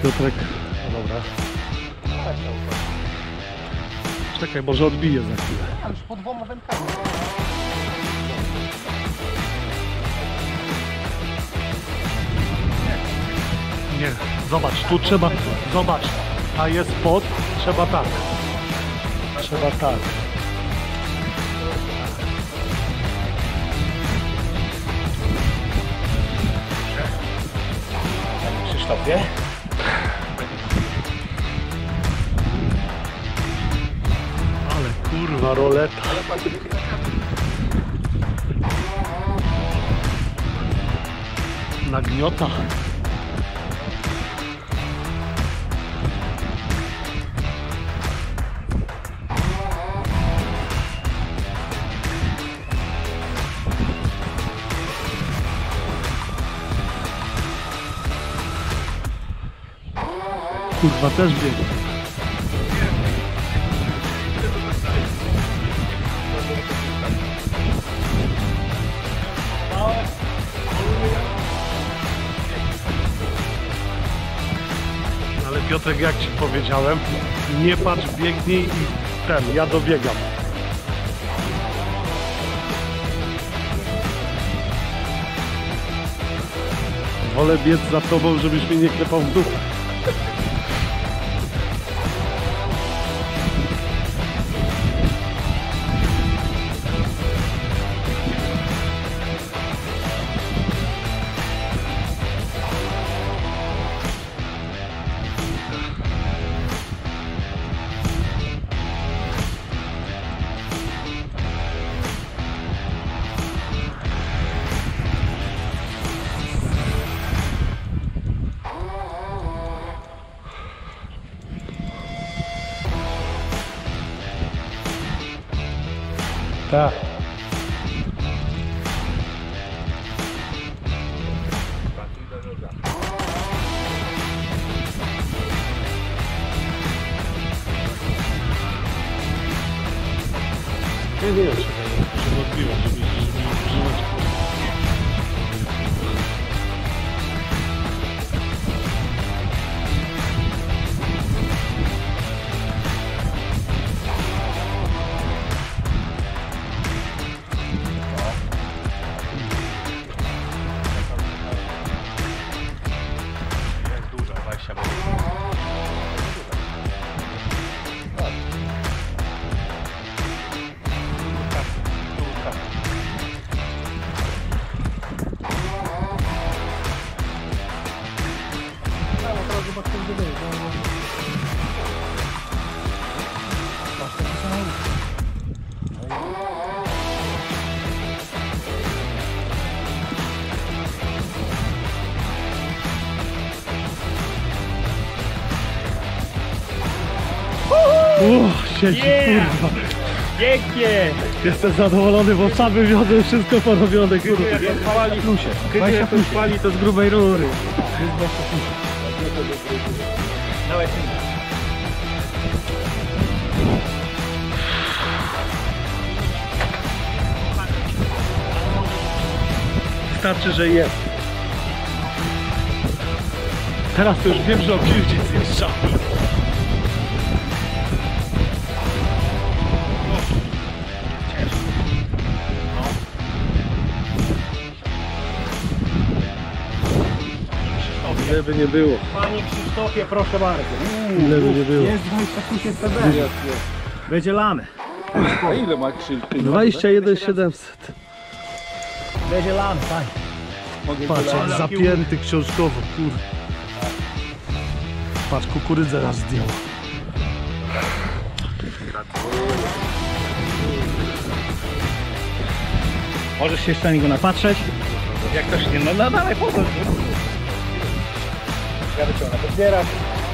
Piotrek. No dobra. Czekaj, może odbije za chwilę. Ale już pod dwoma wędkami. Nie, zobacz, tu trzeba, zobacz, a jest pod, trzeba tak. Trzeba tak. Krzysztofie. Ale kurwa roleta. Nagniota. Kurwa też biegnie. Ale Piotrek, jak ci powiedziałem, nie patrz, biegnij i ja dobiegam. Wolę biec za tobą, żebyś mnie nie klepał w dupę. Tak. Nie wiem, czy możliwe, żeby używać. Siedzi, kurwa. Pięknie! Jestem zadowolony, bo sam wywiozłem wszystko porobione, kurwa. Pali plusie. Kiedy ktoś pali, to z grubej rury. Dawaj, Wystarczy, że jest. Teraz to już wiem, że o piłcie zjeżdżamy. Ile by nie było. Panie Krzysztofie, proszę bardzo. Ile by nie było. Jest 26 PB. Będzie lane. A ile ma krzyk? 21 700. Będzie lane, fajnie. Patrz, jak zapięty książkowo, kurwa. Patrz, kukurydzę raz zdjął. Możesz się jeszcze na niego napatrzeć. Jak ktoś nie, no dawaj po to. Ja wyciągnę to zbierać.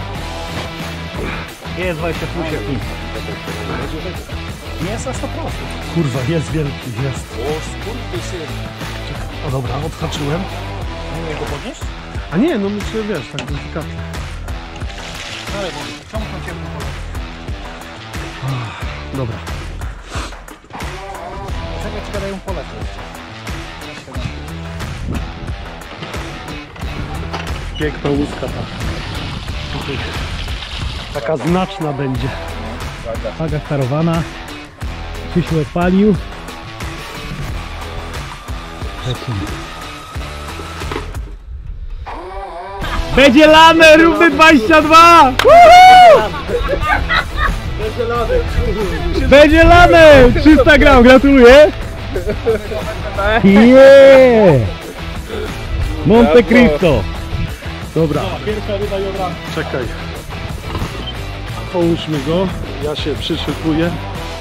Jest 20 plusie. Jest na 100%. Kurwa, jest wielki, jest. O dobra, odhaczyłem. Nie go podnieść? A nie, no myślę, wiesz, tak delikatnie. Ale bo ciągnąć cię Dobra. Czekaj, ci gadają pole jeszcze. Piękna łuska ta. więcej. Taka znaczna będzie. Waga starowana. Krzysiu odpalił. Lecimy. Będzie lane, równy 22! Będzie lane! 300 gram, gratuluję! Yeah! Monte Cristo! Dobra. Czekaj. Połóżmy go. Ja się przyszykuję.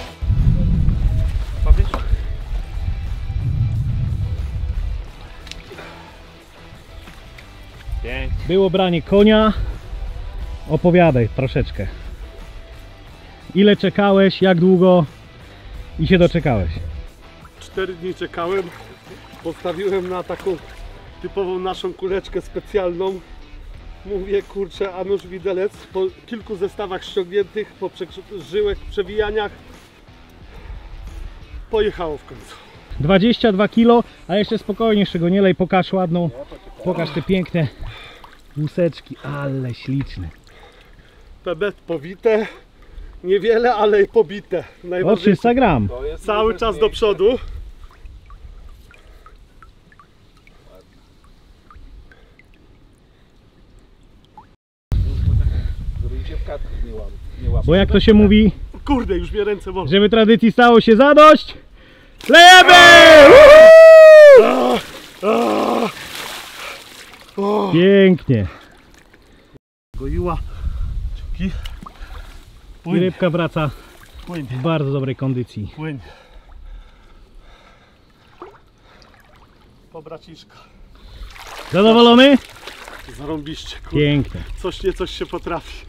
Było branie konia. Opowiadaj troszeczkę. Ile czekałeś, jak długo i się doczekałeś? 4 dni czekałem. Postawiłem na taką typową naszą kuleczkę specjalną. Mówię, kurczę, a nóż widelec. Po kilku zestawach ściągniętych, po żyłek, przewijaniach pojechało w końcu. 22 kg, a jeszcze spokojnie, jeszcze go nie lej, pokaż ładną. Pokaż te piękne łuseczki, ale śliczne. PB powite, niewiele, ale pobite. O 300 gram. Cały czas do przodu. Bo jak to się mówi, Kurde, już mnie ręce bolą. żeby tradycji stało się zadość, lejemy! Pięknie. Goiła. Ciuki. I rybka wraca Płyń, w bardzo dobrej kondycji. płyń. Po braciszka. Zadowolony? Zarąbiście, kurde. Pięknie. Coś nie coś się potrafi.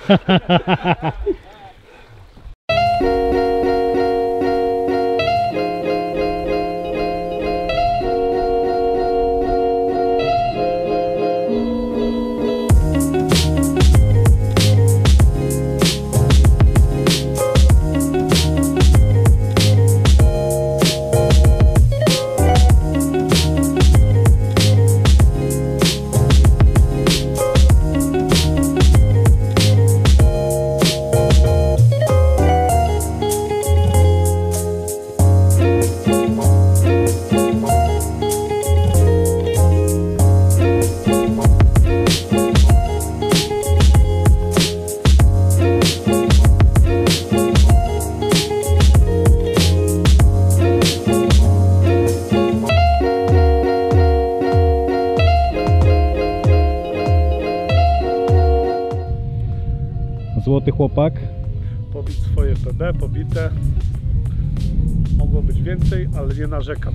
Złoty chłopak. Pobić swoje PB, pobite. Mogło być więcej, ale nie narzekam.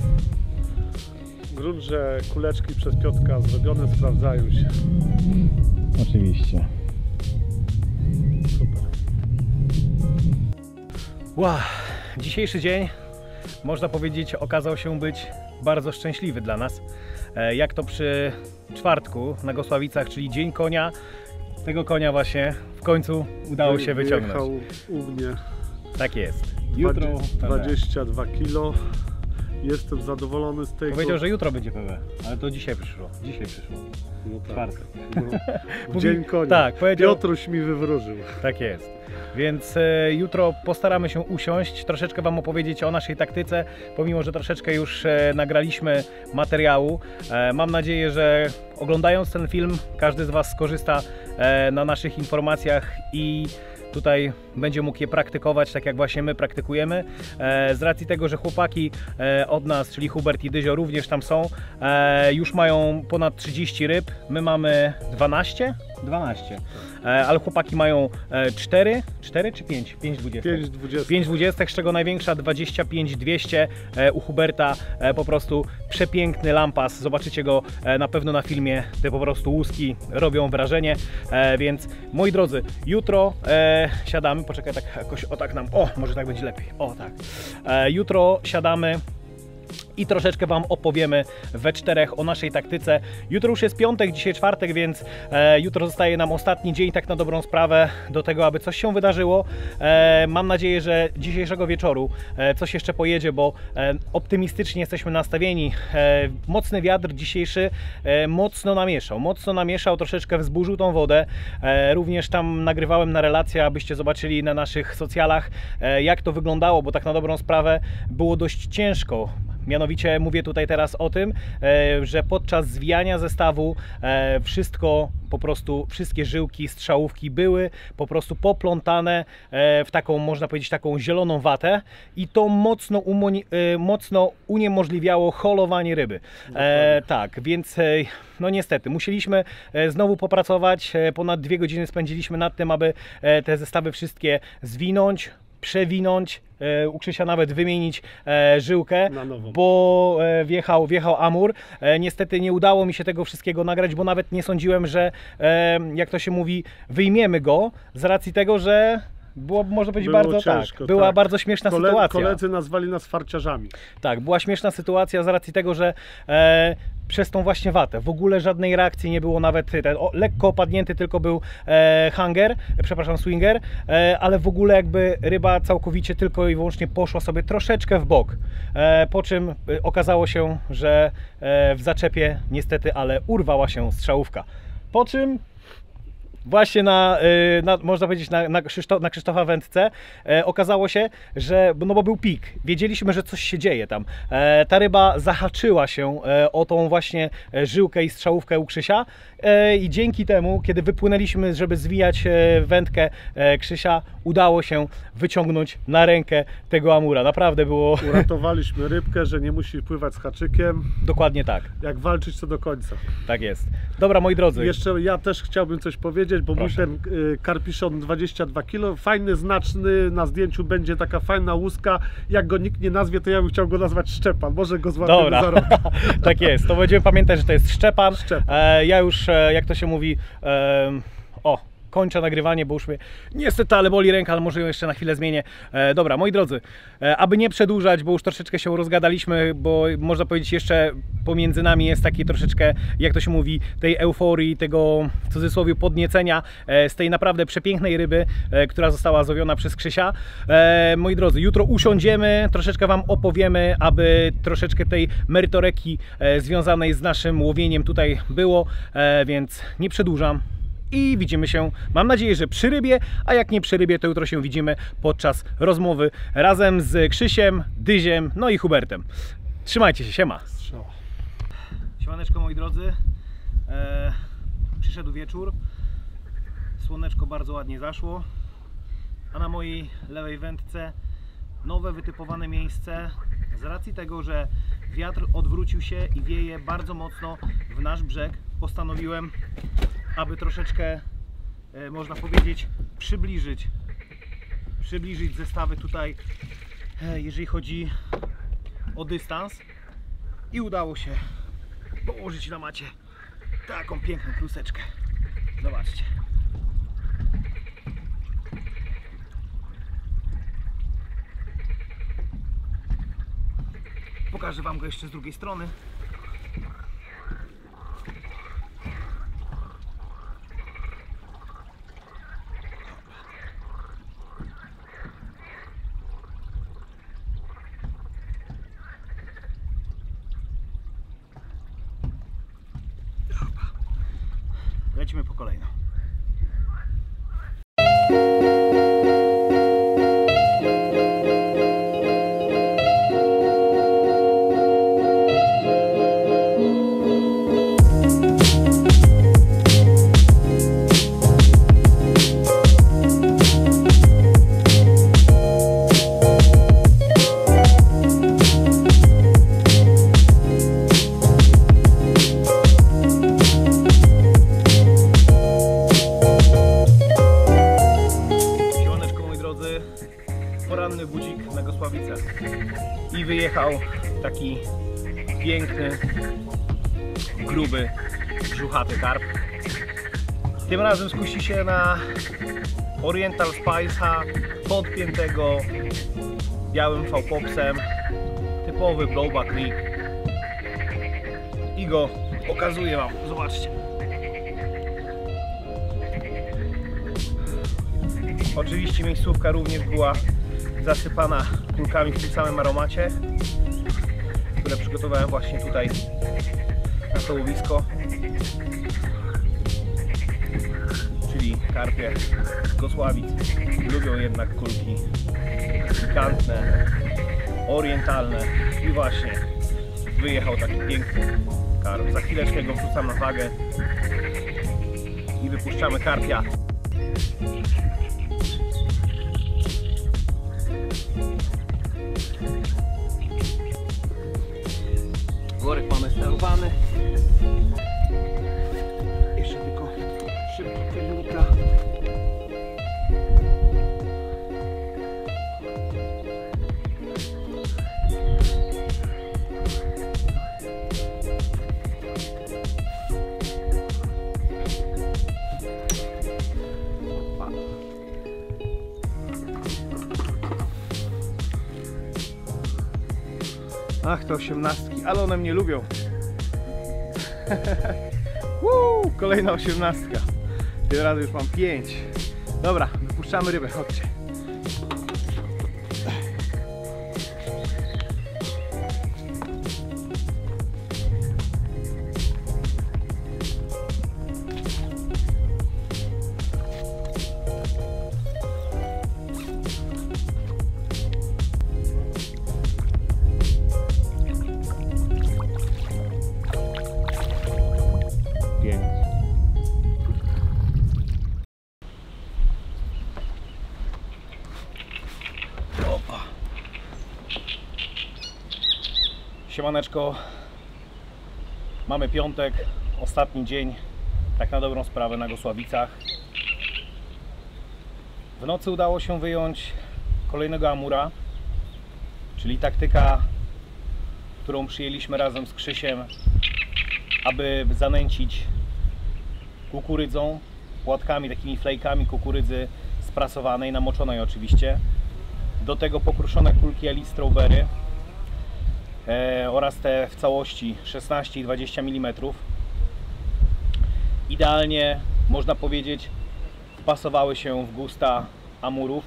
Grunt, że kuleczki przez Piotrka zrobione sprawdzają się. Oczywiście. Super. Wow. Dzisiejszy dzień, można powiedzieć, okazał się być bardzo szczęśliwy dla nas. Jak to przy czwartku na Gosławicach, czyli Dzień Konia. Tego konia właśnie w końcu udało się wyciągnąć. Wyjechał u mnie. Tak jest. Jutro 22 kg. Jestem zadowolony z tego. Powiedział, że jutro będzie PB, ale to dzisiaj przyszło. Dzisiaj przyszło. No tak. Czwartek. No. W Dzień Konia. Tak, powiedział. Piotruś mi wywróżył. Tak jest. Więc jutro postaramy się usiąść, troszeczkę Wam opowiedzieć o naszej taktyce, pomimo że troszeczkę już nagraliśmy materiału. Mam nadzieję, że oglądając ten film każdy z Was skorzysta na naszych informacjach i tutaj będzie mógł je praktykować, tak jak właśnie my praktykujemy. Z racji tego, że chłopaki od nas, czyli Hubert i Dyzio, również tam są, już mają ponad 30 ryb, my mamy 12, ale chłopaki mają 4 czy 5? 5 20. 5 20, z czego największa 25-200 u Huberta, po prostu przepiękny lampas, zobaczycie go na pewno na filmie, te po prostu łuski robią wrażenie, więc moi drodzy, jutro siadamy, poczekaj tak jakoś, o tak nam, o może tak będzie lepiej, o tak, jutro siadamy i troszeczkę Wam opowiemy we czterech o naszej taktyce. Jutro już jest piątek, dzisiaj czwartek, więc jutro zostaje nam ostatni dzień tak na dobrą sprawę do tego, aby coś się wydarzyło. Mam nadzieję, że dzisiejszego wieczoru coś jeszcze pojedzie, bo optymistycznie jesteśmy nastawieni. Mocny wiatr dzisiejszy mocno namieszał, troszeczkę wzburzył tą wodę. Również tam nagrywałem na relację, abyście zobaczyli na naszych socjalach, jak to wyglądało, bo tak na dobrą sprawę było dość ciężko. Mianowicie mówię tutaj teraz o tym, że podczas zwijania zestawu wszystkie żyłki, strzałówki były po prostu poplątane w taką, można powiedzieć, taką zieloną watę i to mocno uniemożliwiało holowanie ryby. Tak, więc no niestety musieliśmy znowu popracować, ponad 2 godziny spędziliśmy nad tym, aby te zestawy wszystkie zwinąć, przewinąć, u Krzysia nawet wymienić żyłkę, bo wjechał amur. Niestety nie udało mi się tego wszystkiego nagrać, bo nawet nie sądziłem, że jak to się mówi, wyjmiemy go z racji tego, że było, można powiedzieć, bardzo ciężko, była bardzo śmieszna sytuacja. Koledzy nazwali nas farciarzami. Tak, była śmieszna sytuacja z racji tego, że przez tą właśnie watę w ogóle żadnej reakcji nie było, nawet lekko opadnięty tylko był swinger, ale w ogóle jakby ryba całkowicie tylko i wyłącznie poszła sobie troszeczkę w bok, po czym okazało się, że w zaczepie niestety, ale urwała się strzałówka, po czym właśnie można powiedzieć na Krzysztofa wędce okazało się, że bo był pik, wiedzieliśmy, że coś się dzieje tam. Ta ryba zahaczyła się o tą właśnie żyłkę i strzałówkę u Krzysia i dzięki temu, kiedy wypłynęliśmy, żeby zwijać wędkę Krzysia, udało się wyciągnąć na rękę tego amura. Naprawdę było... Uratowaliśmy rybkę, że nie musi pływać z haczykiem. Dokładnie tak. Jak walczyć, to do końca. Tak jest. Dobra, moi drodzy. Jeszcze ja też chciałbym coś powiedzieć, bo mój ten karpiszon 22 kg, fajny, znaczny, na zdjęciu będzie taka fajna łuska. Jak go nikt nie nazwie, to ja bym chciał go nazwać Szczepan. Może go złapiemy za rok. Tak jest, to będziemy pamiętać, że to jest Szczepan. Ja już, jak to się mówi, kończę nagrywanie, bo już mnie niestety, ale boli ręka, ale może ją jeszcze na chwilę zmienię. Dobra, moi drodzy, aby nie przedłużać, bo już troszeczkę się rozgadaliśmy, bo można powiedzieć jeszcze pomiędzy nami jest taki troszeczkę, jak to się mówi, tej euforii, tego w cudzysłowie podniecenia z tej naprawdę przepięknej ryby, która została złowiona przez Krzysia. Moi drodzy, jutro usiądziemy, troszeczkę Wam opowiemy, aby troszeczkę tej merytoryki związanej z naszym łowieniem tutaj było, więc nie przedłużam. I widzimy się, mam nadzieję, że przy rybie, a jak nie przy rybie, to jutro się widzimy podczas rozmowy razem z Krzysiem, Dyziem, no i Hubertem. Trzymajcie się, siema. Siemaneczko, moi drodzy. Przyszedł wieczór, słoneczko bardzo ładnie zaszło, a na mojej lewej wędce nowe wytypowane miejsce z racji tego, że wiatr odwrócił się i wieje bardzo mocno w nasz brzeg. Postanowiłem, aby troszeczkę, można powiedzieć, przybliżyć zestawy tutaj, jeżeli chodzi o dystans, i udało się położyć na macie taką piękną kluseczkę. Zobaczcie. Pokażę Wam go jeszcze z drugiej strony. Lecimy po kolejno. Poranny budzik na Gosławice i wyjechał taki piękny, gruby, brzuchaty karp. Tym razem skusi się na Oriental Spice'a podpiętego białym V-Popsem, typowy blowback rig i go pokazuję wam, zobaczcie. Oczywiście miejscówka również była zasypana kulkami w tym samym aromacie, które przygotowałem właśnie tutaj na to łowisko, czyli karpie z Gosławic lubią jednak kulki pikantne, orientalne i właśnie wyjechał taki piękny karp. Za chwileczkę go wrzucam na wagę i wypuszczamy karpia. Worek mamy sterowany. Jeszcze tylko szybko filmika. Ach, te 18, ale one mnie lubią. Kolejna 18. Tym razem już mam 5. Dobra, wypuszczamy rybę, chodźcie. Siemaneczko, mamy piątek, ostatni dzień, tak na dobrą sprawę, na Gosławicach. W nocy udało się wyjąć kolejnego amura, czyli taktyka, którą przyjęliśmy razem z Krzysiem, aby zanęcić kukurydzą, płatkami, takimi flejkami kukurydzy sprasowanej, namoczonej oczywiście. Do tego pokruszone kulki Elite Strawberry oraz te w całości 16 i 20 mm. Idealnie, można powiedzieć, wpasowały się w gusta amurów.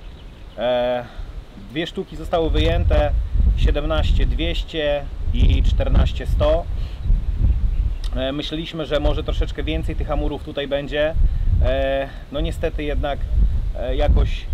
Dwie sztuki zostały wyjęte, 17200 i 14100. Myśleliśmy, że może troszeczkę więcej tych amurów tutaj będzie. No niestety jednak jakoś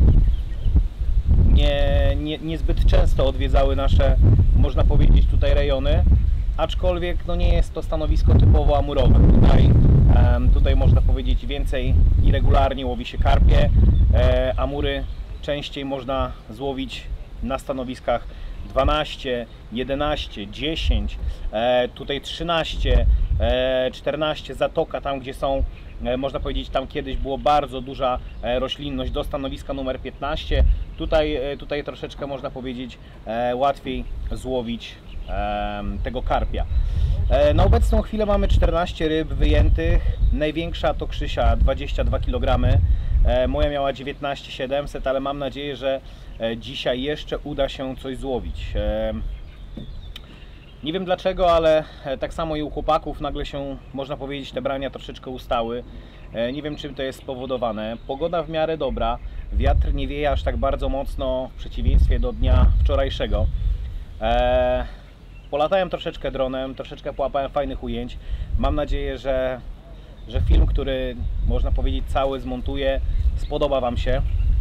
niezbyt często odwiedzały nasze, można powiedzieć, tutaj rejony, aczkolwiek no nie jest to stanowisko typowo amurowe. Tutaj można powiedzieć więcej i regularnie łowi się karpie. Amury częściej można złowić na stanowiskach 12, 11, 10, tutaj 13, 14, zatoka, tam gdzie są, można powiedzieć, tam kiedyś było bardzo duża roślinność, do stanowiska numer 15. Tutaj troszeczkę, można powiedzieć, łatwiej złowić tego karpia. Na obecną chwilę mamy 14 ryb wyjętych. Największa to Krzysia, 22 kg. Moja miała 19,700, ale mam nadzieję, że dzisiaj jeszcze uda się coś złowić. Nie wiem dlaczego, ale tak samo i u chłopaków nagle się, można powiedzieć, te brania troszeczkę ustały. Nie wiem, czym to jest spowodowane. Pogoda w miarę dobra, wiatr nie wieje aż tak bardzo mocno, w przeciwieństwie do dnia wczorajszego. Polatałem troszeczkę dronem, troszeczkę połapałem fajnych ujęć. Mam nadzieję, że film, który, można powiedzieć, cały zmontuję, spodoba Wam się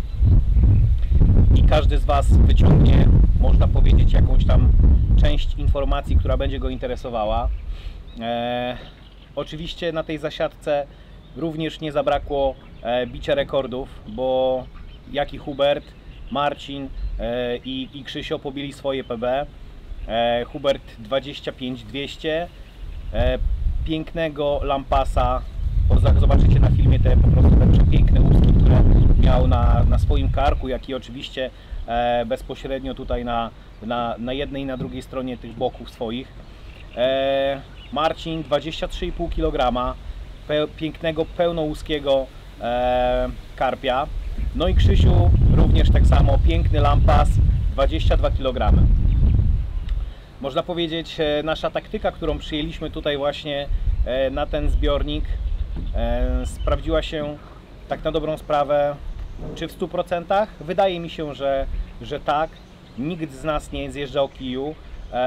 i każdy z Was wyciągnie, można powiedzieć, jakąś tam część informacji, która będzie go interesowała. Oczywiście na tej zasiadce również nie zabrakło bicia rekordów, bo jak i Hubert, Marcin i Krzysio pobili swoje PB. Hubert 25200, pięknego lampasa, zobaczycie na filmie te po prostu te przepiękne łuski, które miał na swoim karku, jak i oczywiście bezpośrednio tutaj na jednej i na drugiej stronie tych boków swoich. Marcin 23,5 kg, pięknego, pełnołuskiego karpia. No i Krzysiu również tak samo, piękny lampas, 22 kg. można powiedzieć, nasza taktyka, którą przyjęliśmy tutaj właśnie na ten zbiornik, sprawdziła się tak na dobrą sprawę. Czy w 100%? Wydaje mi się, że tak. Nikt z nas nie zjeżdżał kiju.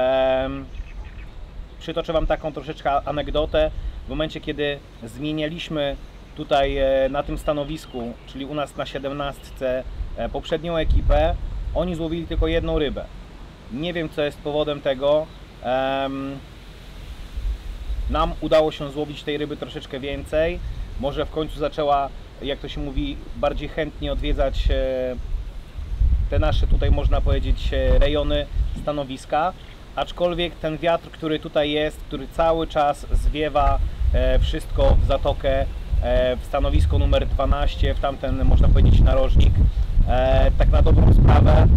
Przytoczę Wam taką troszeczkę anegdotę. W momencie, kiedy zmienialiśmy tutaj na tym stanowisku, czyli u nas na 17, poprzednią ekipę, oni złowili tylko jedną rybę. Nie wiem, co jest powodem tego. Nam udało się złowić tej ryby troszeczkę więcej. Może w końcu zaczęła, jak to się mówi, bardziej chętnie odwiedzać te nasze, tutaj można powiedzieć, rejony stanowiska. Aczkolwiek ten wiatr, który tutaj jest, który cały czas zwiewa wszystko w zatokę, w stanowisko numer 12, w tamten, można powiedzieć, narożnik, tak na dobrą sprawę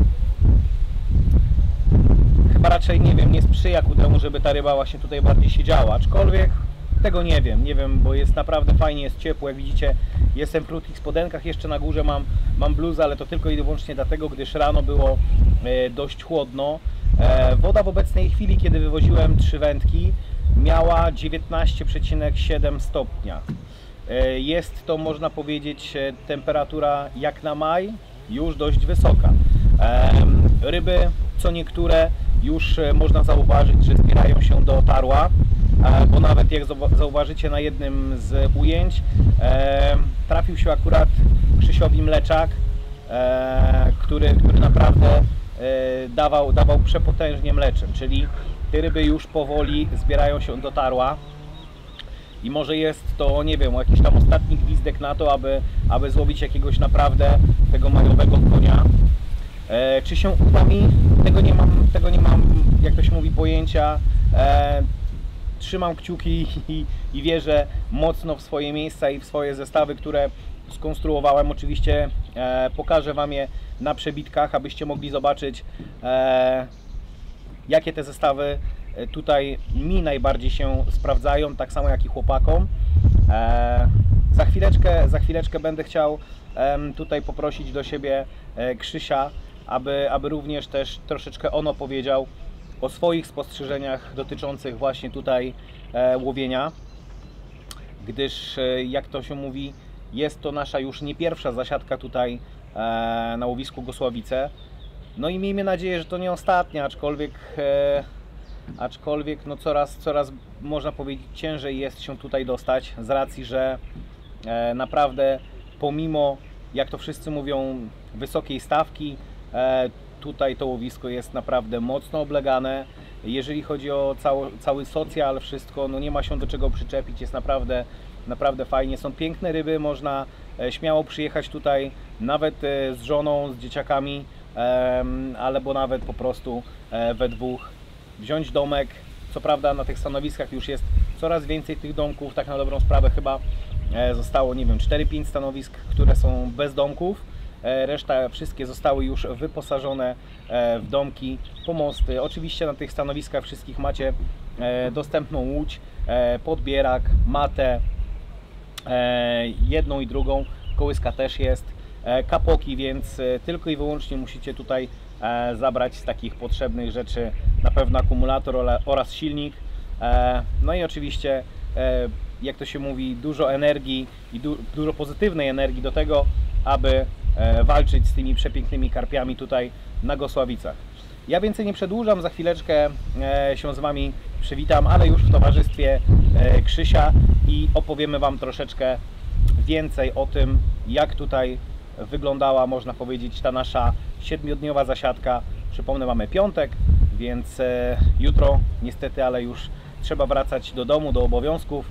chyba raczej, nie wiem, nie sprzyja ku temu, żeby ta ryba właśnie tutaj bardziej siedziała. Aczkolwiek tego nie wiem, bo jest naprawdę fajnie, jest ciepło, jak widzicie, jestem w krótkich spodenkach, jeszcze na górze mam bluzę, ale to tylko i wyłącznie dlatego, gdyż rano było dość chłodno. Woda w obecnej chwili, kiedy wywoziłem 3 wędki, miała 19,7 stopnia. Jest to, można powiedzieć, temperatura jak na maj, już dość wysoka. Ryby, co niektóre, już można zauważyć, że zbierają się do tarła, bo nawet jak zauważycie na jednym z ujęć, trafił się akurat Krzysiowi mleczak, który naprawdę dawał przepotężnie mleczem, czyli te ryby już powoli zbierają się do tarła i może jest to, nie wiem, jakiś tam ostatni gwizdek na to, aby złowić jakiegoś naprawdę tego majowego konia. Czy się uda mi? Tego nie mam, jak to się mówi, pojęcia. Trzymam kciuki i wierzę mocno w swoje miejsca i w swoje zestawy, które skonstruowałem. Oczywiście pokażę Wam je na przebitkach, abyście mogli zobaczyć, jakie te zestawy tutaj mi najbardziej się sprawdzają, tak samo jak i chłopakom. Za chwileczkę będę chciał tutaj poprosić do siebie Krzysia, aby również też troszeczkę on opowiedział o swoich spostrzeżeniach dotyczących właśnie tutaj łowienia, gdyż, jak to się mówi, jest to nasza już nie pierwsza zasiadka tutaj na łowisku Gosławice. No i miejmy nadzieję, że to nie ostatnia, aczkolwiek no coraz można powiedzieć ciężej jest się tutaj dostać, z racji, że naprawdę pomimo, jak to wszyscy mówią, wysokiej stawki, tutaj to łowisko jest naprawdę mocno oblegane. Jeżeli chodzi o cały socjal, wszystko, no nie ma się do czego przyczepić, jest naprawdę fajnie. Są piękne ryby, można śmiało przyjechać tutaj nawet z żoną, z dzieciakami, albo nawet po prostu we dwóch, wziąć domek. Co prawda na tych stanowiskach już jest coraz więcej tych domków, tak na dobrą sprawę chyba zostało, nie wiem, 4-5 stanowisk, które są bez domków. Reszta, wszystkie zostały już wyposażone w domki, pomosty. Oczywiście na tych stanowiskach wszystkich macie dostępną łódź, podbierak, matę, jedną i drugą, kołyska też jest, kapoki, więc tylko i wyłącznie musicie tutaj zabrać z takich potrzebnych rzeczy na pewno akumulator oraz silnik. No i oczywiście, jak to się mówi, dużo energii i dużo pozytywnej energii do tego, aby walczyć z tymi przepięknymi karpiami tutaj na Gosławicach. Ja więcej nie przedłużam, za chwileczkę się z Wami przywitam, ale już w towarzystwie Krzysia i opowiemy Wam troszeczkę więcej o tym, jak tutaj wyglądała, można powiedzieć, ta nasza 7-dniowa zasiadka. Przypomnę, mamy piątek, więc jutro niestety, ale już trzeba wracać do domu, do obowiązków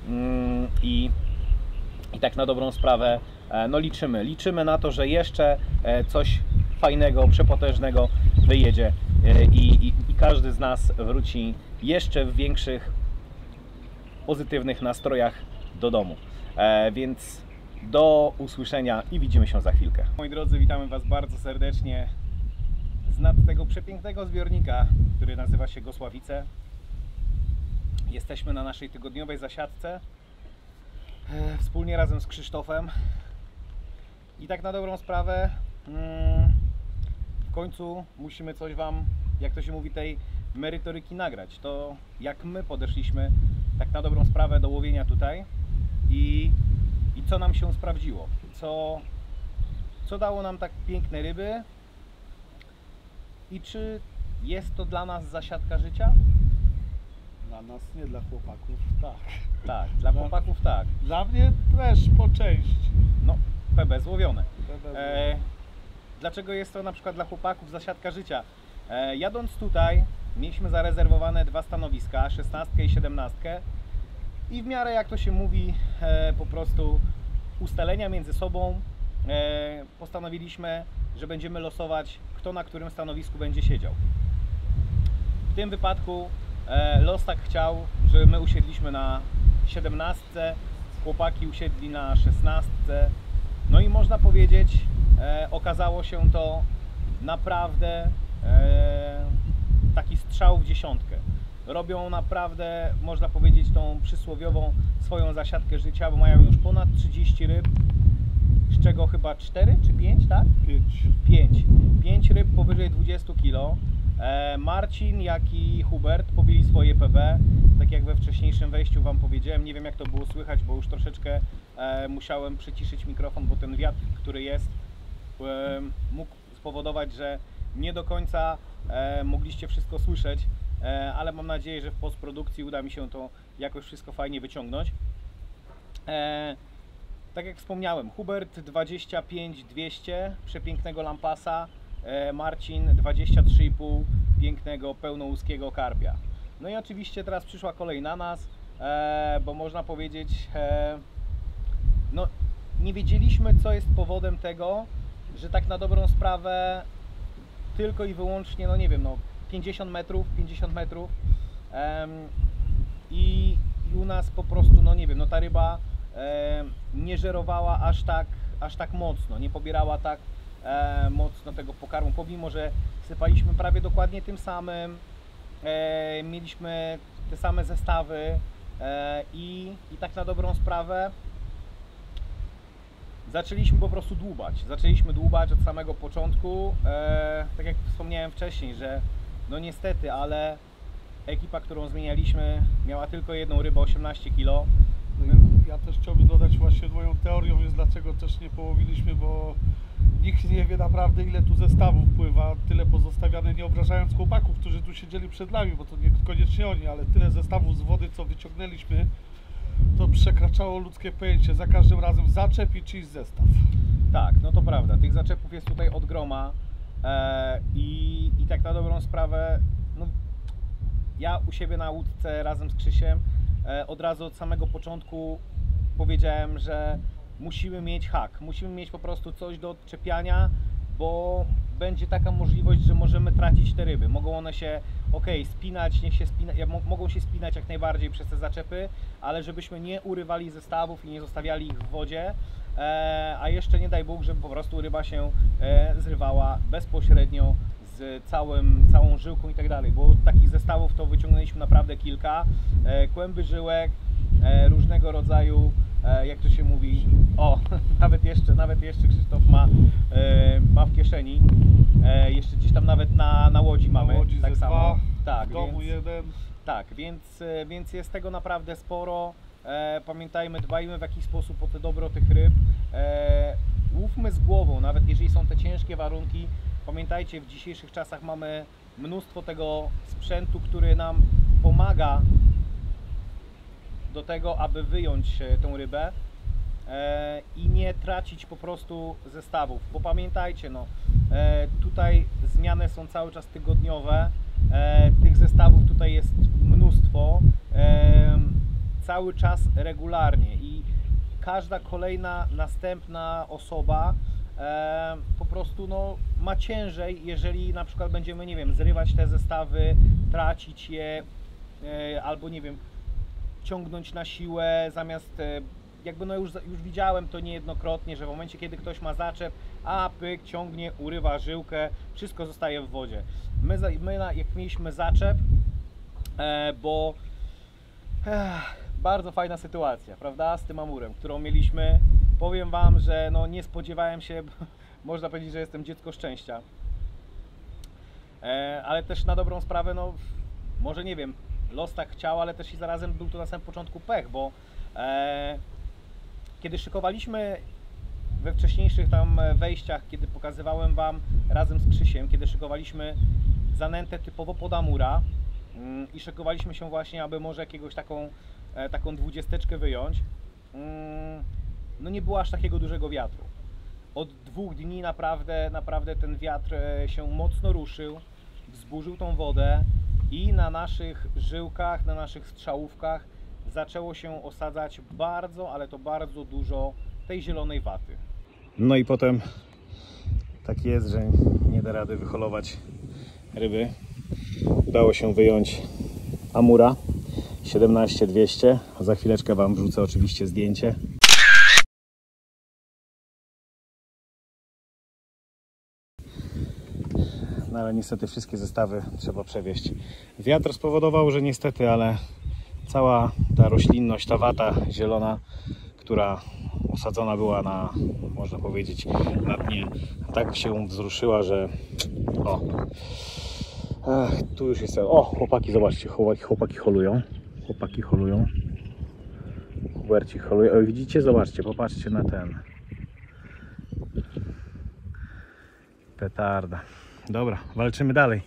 i tak na dobrą sprawę no liczymy na to, że jeszcze coś fajnego, przepotężnego wyjedzie i każdy z nas wróci jeszcze w większych pozytywnych nastrojach do domu. Więc do usłyszenia i widzimy się za chwilkę. Moi drodzy, witamy Was bardzo serdecznie z nad tego przepięknego zbiornika, który nazywa się Gosławice. Jesteśmy na naszej tygodniowej zasiadce wspólnie razem z Krzysztofem i tak na dobrą sprawę w końcu musimy coś Wam, jak to się mówi, tej merytoryki nagrać. To jak my podeszliśmy tak na dobrą sprawę do łowienia tutaj i co nam się sprawdziło, co dało nam tak piękne ryby i czy jest to dla nas zasiadka życia? Dla nas nie, dla chłopaków tak. Tak, dla chłopaków tak. Dla mnie też po części. No, PB złowione. Dlaczego jest to na przykład dla chłopaków zasiadka życia? Jadąc tutaj mieliśmy zarezerwowane 2 stanowiska, 16 i 17 i w miarę jak to się mówi po prostu ustalenia między sobą postanowiliśmy, że będziemy losować, kto na którym stanowisku będzie siedział. W tym wypadku los tak chciał, że my usiedliśmy na 17, chłopaki usiedli na 16. No i można powiedzieć, okazało się to naprawdę taki strzał w dziesiątkę. Robią naprawdę, można powiedzieć, tą przysłowiową swoją zasiadkę życia, bo mają już ponad 30 ryb, z czego chyba 4 czy 5, tak? 5 ryb powyżej 20 kg. Marcin, jak i Hubert pobili swoje PB, tak jak we wcześniejszym wejściu Wam powiedziałem. Nie wiem, jak to było słychać, bo już troszeczkę musiałem przyciszyć mikrofon, bo ten wiatr, który jest, mógł spowodować, że nie do końca mogliście wszystko słyszeć, ale mam nadzieję, że w postprodukcji uda mi się to jakoś wszystko fajnie wyciągnąć. Tak jak wspomniałem, Hubert 25-200 przepięknego lampasa, Marcin 23,5 pięknego pełnołuskiego karpia. No i oczywiście teraz przyszła kolej na nas, bo można powiedzieć, no nie wiedzieliśmy, co jest powodem tego, że tak na dobrą sprawę tylko i wyłącznie, no nie wiem, no 50 metrów i u nas po prostu, no nie wiem, no ta ryba nie żerowała aż tak mocno, nie pobierała tak mocno tego pokarmu, pomimo że sypaliśmy prawie dokładnie tym samym, mieliśmy te same zestawy i tak na dobrą sprawę zaczęliśmy po prostu dłubać od samego początku, tak jak wspomniałem wcześniej, że no niestety, ale ekipa, którą zmienialiśmy, miała tylko jedną rybę 18 kg. No ja też chciałbym dodać, właśnie moją teorią jest, dlaczego też nie połowiliśmy, bo nikt nie wie naprawdę, ile tu zestawów pływa, tyle pozostawiane, nie obrażając chłopaków, którzy tu siedzieli przed nami, bo to niekoniecznie oni, ale tyle zestawów z wody, co wyciągnęliśmy, to przekraczało ludzkie pojęcie. Za każdym razem zaczep i czyjś zestaw. Tak, no to prawda, tych zaczepów jest tutaj od groma i tak na dobrą sprawę, no, ja u siebie na łódce razem z Krzysiem od razu od samego początku powiedziałem, że musimy mieć hak, musimy mieć po prostu coś do odczepiania, bo będzie taka możliwość, że możemy tracić te ryby. Mogą one się, spinać, mogą się spinać jak najbardziej przez te zaczepy, ale żebyśmy nie urywali zestawów i nie zostawiali ich w wodzie, a jeszcze nie daj Bóg, żeby po prostu ryba się zrywała bezpośrednio z całą żyłką i tak dalej, bo takich zestawów to wyciągnęliśmy naprawdę kilka, kłęby żyłek, różnego rodzaju, jak to się mówi, nawet jeszcze Krzysztof ma w kieszeni, jeszcze gdzieś tam nawet na łodzi mamy, na łodzi tak samo, tak, w domu jeden. Tak, więc jest tego naprawdę sporo. Pamiętajmy, dbajmy w jakiś sposób o te dobro tych ryb, łówmy z głową, nawet jeżeli są te ciężkie warunki. Pamiętajcie, w dzisiejszych czasach mamy mnóstwo tego sprzętu, który nam pomaga do tego, aby wyjąć tą rybę i nie tracić po prostu zestawów, bo pamiętajcie, no, tutaj zmiany są cały czas tygodniowe, tych zestawów tutaj jest mnóstwo, cały czas regularnie i każda kolejna następna osoba po prostu no, ma ciężej, jeżeli na przykład będziemy, nie wiem, zrywać te zestawy, tracić je albo nie wiem, ciągnąć na siłę zamiast, jakby no już widziałem to niejednokrotnie, że w momencie, kiedy ktoś ma zaczep, pyk, ciągnie, urywa żyłkę, wszystko zostaje w wodzie. My jak mieliśmy zaczep, bo bardzo fajna sytuacja, prawda, z tym amurem, którą mieliśmy. Powiem Wam, że no nie spodziewałem się, można powiedzieć, że jestem dziecko szczęścia. ale też na dobrą sprawę, no może nie wiem, los tak chciał, ale też i zarazem był to na samym początku pech, bo kiedy szykowaliśmy we wcześniejszych tam wejściach, kiedy pokazywałem Wam razem z Krzysiem, kiedy szykowaliśmy zanętę typowo pod amura i szykowaliśmy się właśnie, aby może jakiegoś taką 20 wyjąć, no nie było aż takiego dużego wiatru. Od 2 dni naprawdę ten wiatr się mocno ruszył, wzburzył tą wodę i na naszych żyłkach, na naszych strzałówkach zaczęło się osadzać bardzo, ale to bardzo dużo tej zielonej waty. No i potem tak jest, że nie da rady wyholować ryby. Udało się wyjąć amura 17200. Za chwileczkę Wam wrzucę oczywiście zdjęcie. No ale niestety wszystkie zestawy trzeba przewieźć. Wiatr spowodował, że niestety, ale cała ta roślinność, ta wata zielona, która osadzona była na, można powiedzieć, na dnie, tak się wzruszyła, że o, tu już jest, o, chłopaki, zobaczcie, chłopaki holują, Hubercik holuje, o, widzicie, zobaczcie, popatrzcie na ten, petarda. Dobra, walczymy dalej.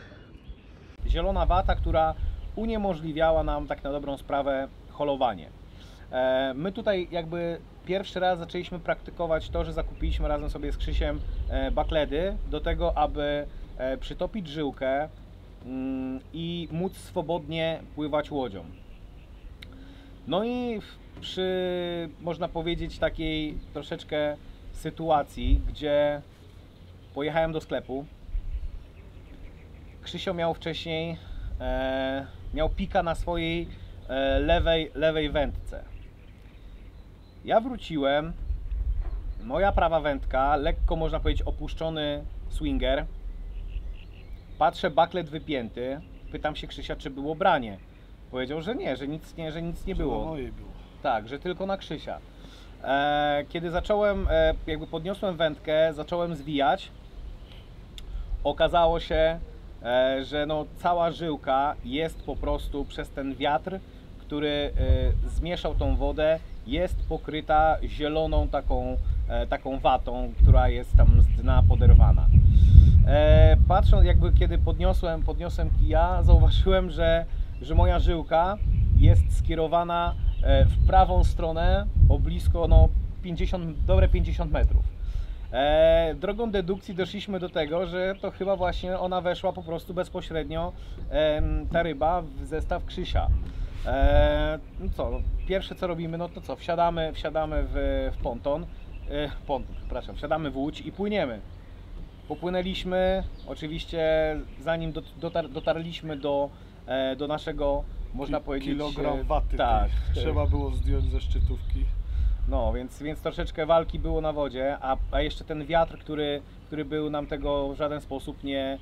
Zielona wata, która uniemożliwiała nam tak na dobrą sprawę holowanie. My tutaj jakby pierwszy raz zaczęliśmy praktykować to, że zakupiliśmy razem sobie z Krzysiem bakledy do tego, aby przytopić żyłkę i móc swobodnie pływać łodzią. No i przy, można powiedzieć, takiej troszeczkę sytuacji, gdzie pojechałem do sklepu, Krzysio miał wcześniej, miał pika na swojej lewej wędce. Ja wróciłem, moja prawa wędka, lekko można powiedzieć opuszczony swinger. Patrzę, baklet wypięty, pytam się Krzysia, czy było branie. Powiedział, że nie, że nic nie było. Moje było. Tak, że tylko na Krzysia. Kiedy zacząłem, jakby podniosłem wędkę, zacząłem zwijać, okazało się, że no, cała żyłka jest po prostu przez ten wiatr, który zmieszał tą wodę, jest pokryta zieloną taką watą, która jest tam z dna poderwana. Patrząc, jakby kiedy podniosłem kija, zauważyłem, że moja żyłka jest skierowana w prawą stronę o blisko no, dobre 50 metrów. Drogą dedukcji doszliśmy do tego, że to chyba właśnie ona weszła po prostu bezpośrednio, ta ryba, w zestaw Krzysia. No co, pierwsze co robimy, no to co, wsiadamy w ponton, wsiadamy w łódź i płyniemy. Popłynęliśmy, oczywiście zanim dotarliśmy do naszego, można powiedzieć... Kilogram waty, tak, trzeba było zdjąć ze szczytówki. No, więc troszeczkę walki było na wodzie, a jeszcze ten wiatr, który był, nam tego w żaden sposób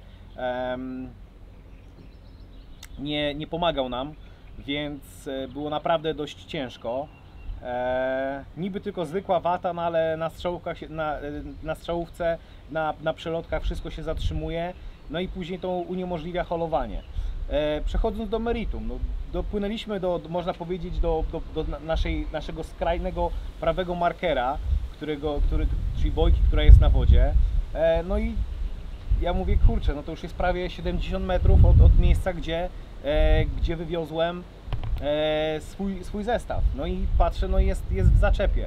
nie pomagał nam, więc było naprawdę dość ciężko. Niby tylko zwykła wata, no ale na strzałówkach, na strzałówce, na przelotkach wszystko się zatrzymuje, no i później to uniemożliwia holowanie. Przechodząc do meritum, no, dopłynęliśmy można powiedzieć do naszego skrajnego prawego markera, czyli bojki, która jest na wodzie. No i ja mówię, kurczę, no to już jest prawie 70 metrów od miejsca, gdzie wywiozłem swój zestaw. No i patrzę, no jest w zaczepie.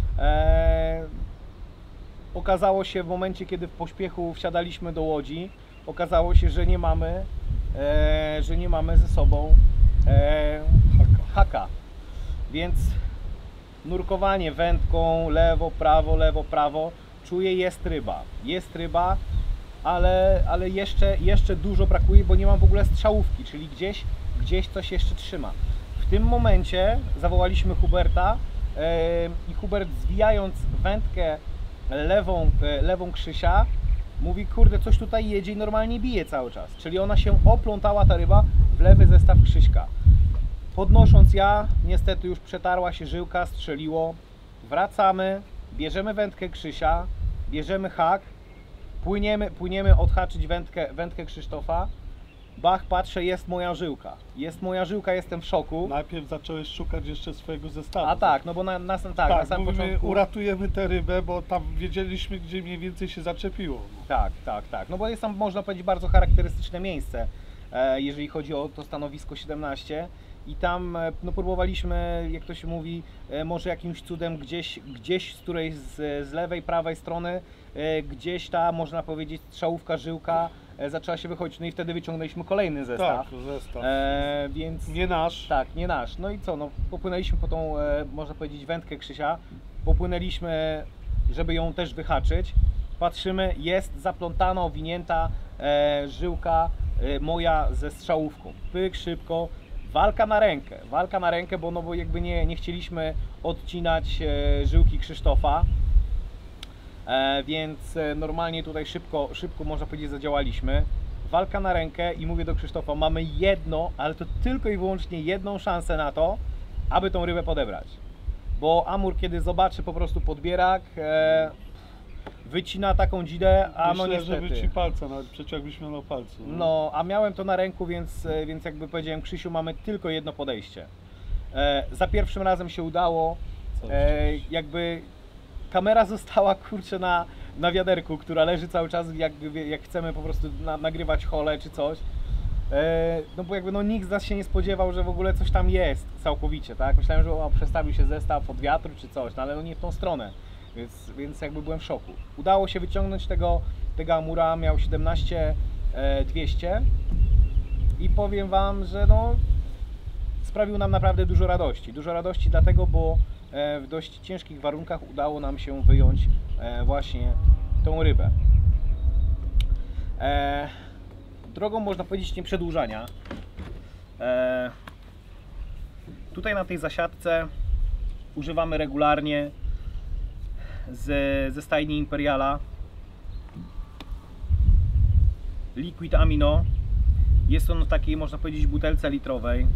Okazało się w momencie, kiedy w pośpiechu wsiadaliśmy do łodzi, okazało się, że nie mamy ze sobą haka. Więc nurkowanie wędką, lewo, prawo, czuję, jest ryba, ale jeszcze dużo brakuje, bo nie mam w ogóle strzałówki, czyli gdzieś coś jeszcze trzyma. W tym momencie zawołaliśmy Huberta i Hubert, zwijając wędkę lewą Krzysia, mówi, kurde, coś tutaj jedzie i normalnie bije cały czas. Czyli ona się oplątała, ta ryba, w lewy zestaw Krzyśka. Podnosząc ja, niestety już przetarła się żyłka, strzeliło. Wracamy, bierzemy wędkę Krzysia, bierzemy hak, Płyniemy odhaczyć wędkę Krzysztofa. Bach, patrzę, jest moja żyłka. Jest moja żyłka, jestem w szoku. Najpierw zacząłeś szukać jeszcze swojego zestawu. A tak, no bo na samym mówimy, początku... uratujemy tę rybę, bo tam wiedzieliśmy, gdzie mniej więcej się zaczepiło. Tak. No bo jest tam, można powiedzieć, bardzo charakterystyczne miejsce, jeżeli chodzi o to stanowisko 17. I tam no, próbowaliśmy, jak to się mówi, może jakimś cudem gdzieś z którejś z lewej, prawej strony, gdzieś ta, można powiedzieć, strzałówka, żyłka zaczęła się wychodzić. No i wtedy wyciągnęliśmy kolejny zestaw. Tak, zestaw. Więc... Nie nasz. Tak, nie nasz. No i co, no popłynęliśmy po tą, można powiedzieć, wędkę Krzysia. Popłynęliśmy, żeby ją też wyhaczyć. Patrzymy, jest zaplątana, owinięta żyłka moja ze strzałówką. Pyk, szybko. Walka na rękę, bo jakby nie chcieliśmy odcinać żyłki Krzysztofa, więc normalnie tutaj szybko można powiedzieć zadziałaliśmy. Walka na rękę i mówię do Krzysztofa, mamy jedno, ale to tylko i wyłącznie jedną szansę na to, aby tą rybę podebrać. Bo Amur, kiedy zobaczy po prostu podbierak, wycina taką dzidę, a Myślę, no niestety. że wyci palca, nawet przecież jakbyś miał na palcu. No, a miałem to na ręku, więc jakby powiedziałem, Krzysiu, mamy tylko jedno podejście. Za pierwszym razem się udało, jakby kamera została, kurczę, na wiaderku, która leży cały czas, jak chcemy po prostu nagrywać hole czy coś. No bo jakby no, nikt z nas się nie spodziewał, że w ogóle coś tam jest całkowicie, tak? Myślałem, że przestawił się zestaw od wiatru czy coś, no ale no nie w tą stronę. Więc jakby byłem w szoku. Udało się wyciągnąć tego Amura, miał 17,200 i powiem Wam, że no, sprawił nam naprawdę dużo radości. Dużo radości dlatego, bo w dość ciężkich warunkach udało nam się wyjąć właśnie tą rybę. Drogą, można powiedzieć, nieprzedłużania. Tutaj na tej zasiadce używamy regularnie ze stajni Imperiala Liquid Amino. Jest on w takiej, można powiedzieć, butelce litrowej.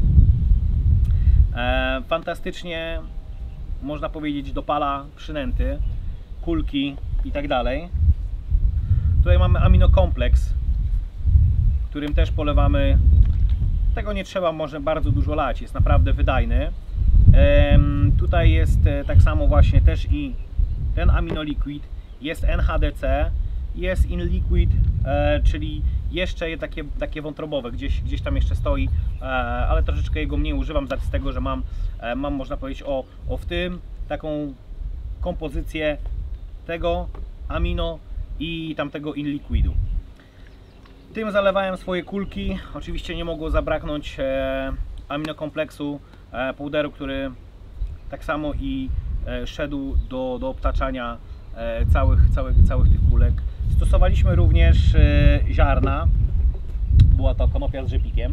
Fantastycznie, można powiedzieć, dopala przynęty, kulki i tak dalej. Tutaj mamy aminokompleks, którym też polewamy. Tego nie trzeba może bardzo dużo lać, jest naprawdę wydajny. Tutaj jest tak samo właśnie też i ten amino liquid, jest NHDC, jest in liquid, czyli jeszcze takie wątrobowe, gdzieś tam jeszcze stoi, ale troszeczkę jego mniej używam z tego, że mam można powiedzieć w tym taką kompozycję tego amino i tamtego in liquidu. Tym zalewałem swoje kulki. Oczywiście nie mogło zabraknąć aminokompleksu powderu, który tak samo i szedł do obtaczania całych tych kulek. Stosowaliśmy również ziarna. Była to konopia z rzepikiem.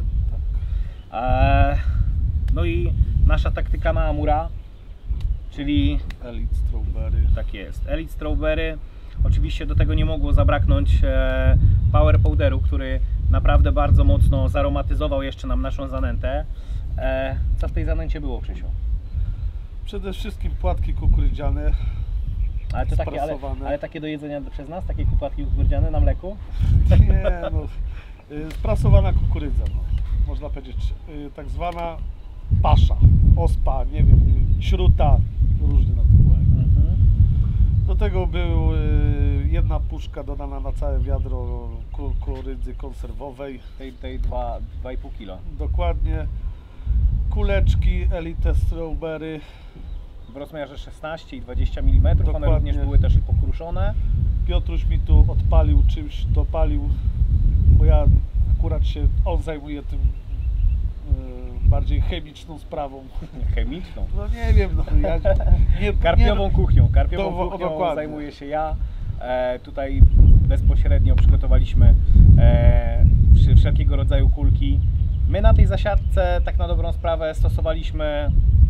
No i nasza taktyka na Amura, czyli Elite Strawberry. tak jest, Elite Strawberry. Oczywiście do tego nie mogło zabraknąć power powderu, który naprawdę bardzo mocno zaromatyzował jeszcze nam naszą zanętę. Co w tej zanęcie było, Krzysiu? Przede wszystkim płatki kukurydziane. Ale to takie, ale takie do jedzenia przez nas? Takie płatki kukurydziane na mleku? Nie, no, sprasowana kukurydza, no, można powiedzieć, tak zwana pasza, ospa, nie wiem, śruta, różnie na to było. Do tego był jedna puszka dodana na całe wiadro kukurydzy konserwowej. Tej 2,5 kg. Dokładnie. Kuleczki Elite Strawberry. W rozmiarze 16 i 20 mm. Dokładnie. One również były też i pokruszone. Piotruś mi tu odpalił czymś, dopalił, bo ja akurat on zajmuje tym bardziej chemiczną sprawą. Chemiczną? No nie wiem, no ja Karpiową kuchnią dokładnie. zajmuję się ja. Tutaj bezpośrednio przygotowaliśmy wszelkiego rodzaju kulki. My na tej zasiadce, tak na dobrą sprawę, stosowaliśmy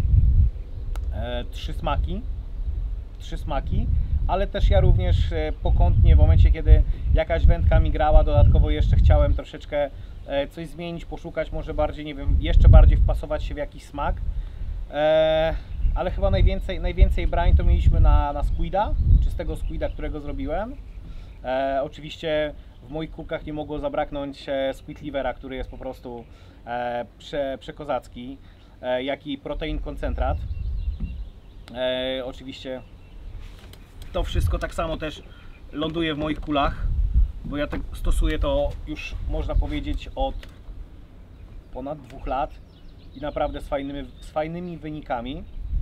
3 smaki, ale też ja również pokątnie, w momencie kiedy jakaś wędka mi grała, dodatkowo jeszcze chciałem troszeczkę coś zmienić, poszukać, może bardziej, nie wiem, jeszcze bardziej wpasować się w jakiś smak, ale chyba najwięcej brań to mieliśmy na squida, czystego squida, którego zrobiłem. Oczywiście w moich kulkach nie mogło zabraknąć squid livera, który jest po prostu przekozacki, jak i protein koncentrat. Oczywiście to wszystko tak samo też ląduje w moich kulach, bo ja tak stosuję to już można powiedzieć od ponad 2 lat i naprawdę z fajnymi wynikami.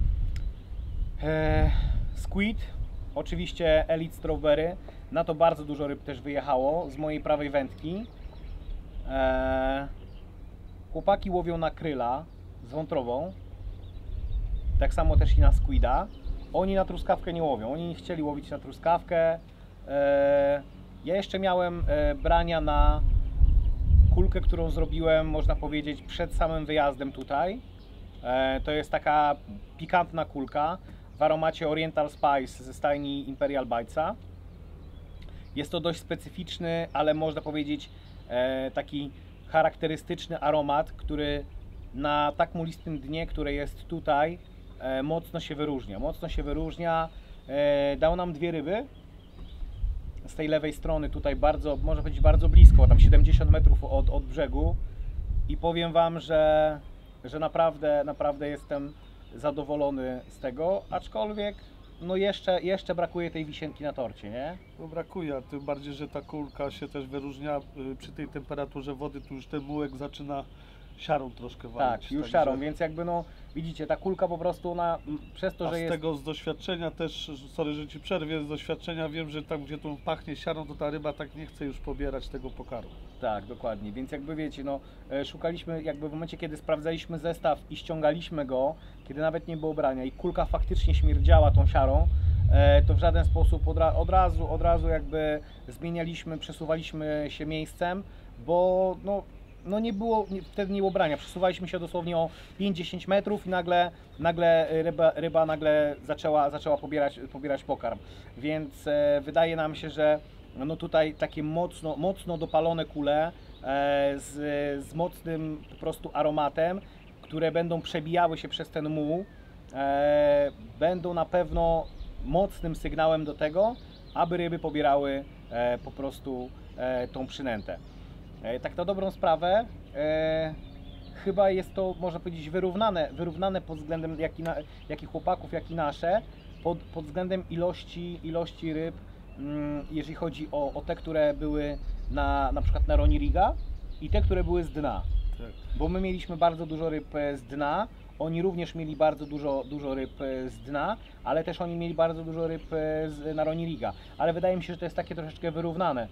Squid, oczywiście Elite Strawberry, na to bardzo dużo ryb też wyjechało z mojej prawej wędki. Chłopaki łowią na kryla z wątrową, tak samo też i na squida. Oni na truskawkę nie łowią, oni nie chcieli łowić na truskawkę. Ja jeszcze miałem brania na kulkę, którą zrobiłem, można powiedzieć, przed samym wyjazdem tutaj. To jest taka pikantna kulka w aromacie Oriental Spice ze stajni Imperial Bitesa. Jest to dość specyficzny, ale można powiedzieć taki charakterystyczny aromat, który na tak mulistym dnie, które jest tutaj, mocno się wyróżnia. Dał nam 2 ryby z tej lewej strony, tutaj bardzo, można powiedzieć bardzo blisko, tam 70 metrów od brzegu, i powiem Wam, że naprawdę jestem zadowolony z tego, aczkolwiek no jeszcze brakuje tej wisienki na torcie, nie? No brakuje, a tym bardziej, że ta kulka się też wyróżnia przy tej temperaturze wody, tu już ten mułek zaczyna siarą troszkę walić. Tak, już także... siarą, więc jakby no widzicie, ta kulka po prostu ona przez to, A że z jest... tego z doświadczenia też, sorry, że Ci przerwię, z doświadczenia wiem, że tam gdzie tu pachnie siarą, to ta ryba tak nie chce już pobierać tego pokarmu. Tak, dokładnie, więc jakby wiecie, no szukaliśmy, jakby w momencie, kiedy sprawdzaliśmy zestaw i ściągaliśmy go, kiedy nawet nie było brania i kulka faktycznie śmierdziała tą siarą, to w żaden sposób od razu jakby zmienialiśmy, przesuwaliśmy się miejscem, bo no nie było, wtedy nie było brania, przesuwaliśmy się dosłownie o 5-10 metrów i nagle ryba nagle zaczęła pobierać pokarm, więc wydaje nam się, że no tutaj takie mocno dopalone kule z mocnym po prostu aromatem, które będą przebijały się przez ten muł, będą na pewno mocnym sygnałem do tego, aby ryby pobierały po prostu tą przynętę. Tak na dobrą sprawę, chyba jest to, można powiedzieć, wyrównane pod względem jak i chłopaków, jak i nasze, pod względem ilości ryb, jeżeli chodzi o te, które były na przykład na Roniriga i te, które były z dna. Tak. Bo my mieliśmy bardzo dużo ryb z dna, oni również mieli bardzo dużo ryb z dna, ale też oni mieli bardzo dużo ryb na Roniriga. Ale wydaje mi się, że to jest takie troszeczkę wyrównane.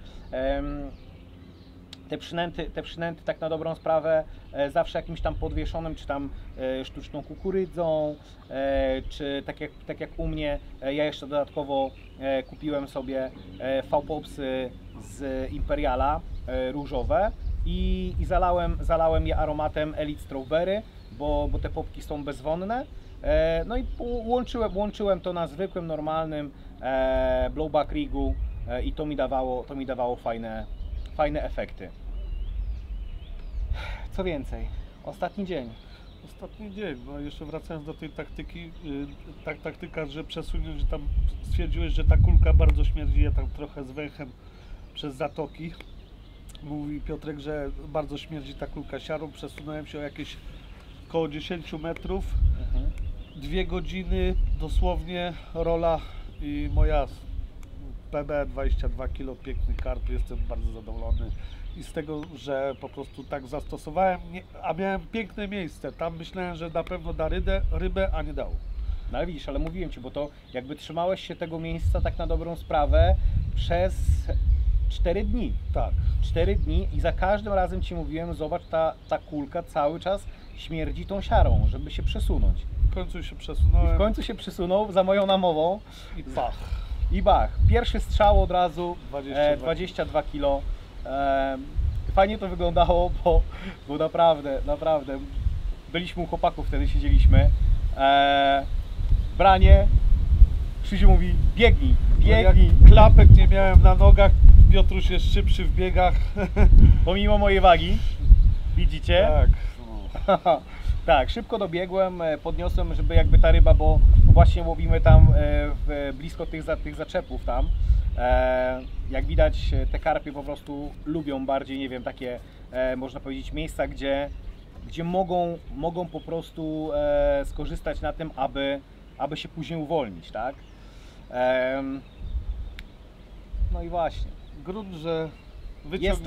Te przynęty tak na dobrą sprawę zawsze jakimś tam podwieszonym, czy tam sztuczną kukurydzą, czy tak jak u mnie, ja jeszcze dodatkowo kupiłem sobie V-popsy z Imperiala różowe i zalałem je aromatem Elite Strawberry, bo te popki są bezwonne. No i łączyłem to na zwykłym, normalnym blowback rigu i to mi dawało fajne efekty. Co więcej, ostatni dzień. No jeszcze wracając do tej taktyki, taktyka, że przesunąć, że tam stwierdziłeś, że ta kulka bardzo śmierdzi, ja tam trochę z węchem przez zatoki. Mówi Piotrek, że bardzo śmierdzi ta kulka siarą, przesunąłem się o jakieś około 10 metrów, 2 godziny, dosłownie rola i moja PB 22 kg, piękny karp, jestem bardzo zadowolony i z tego, że po prostu tak zastosowałem, a miałem piękne miejsce, tam myślałem, że na pewno da rybę, a nie dało. No ale widzisz, ale mówiłem Ci, bo to jakby trzymałeś się tego miejsca tak na dobrą sprawę przez 4 dni. Tak. 4 dni i za każdym razem Ci mówiłem, zobacz, ta kulka cały czas śmierdzi tą siarą, żeby się przesunąć. W końcu się przesunąłem. I w końcu się przesunął za moją namową. I pach. I bach. Pierwszy strzał od razu 22 kg. Fajnie to wyglądało, bo naprawdę byliśmy u chłopaków, wtedy siedzieliśmy. Branie, Krzysiu mówi biegnij. No jak klapek nie miałem na nogach, Piotruś jest szybszy w biegach. Pomimo mojej wagi, widzicie? Tak. Tak, szybko dobiegłem, podniosłem, żeby jakby ta ryba, bo właśnie łowimy tam blisko tych zaczepów tam, Jak widać, te karpie po prostu lubią bardziej, nie wiem, takie można powiedzieć miejsca, gdzie mogą po prostu skorzystać na tym, aby się później uwolnić, tak? No i właśnie. Grunt, że Jest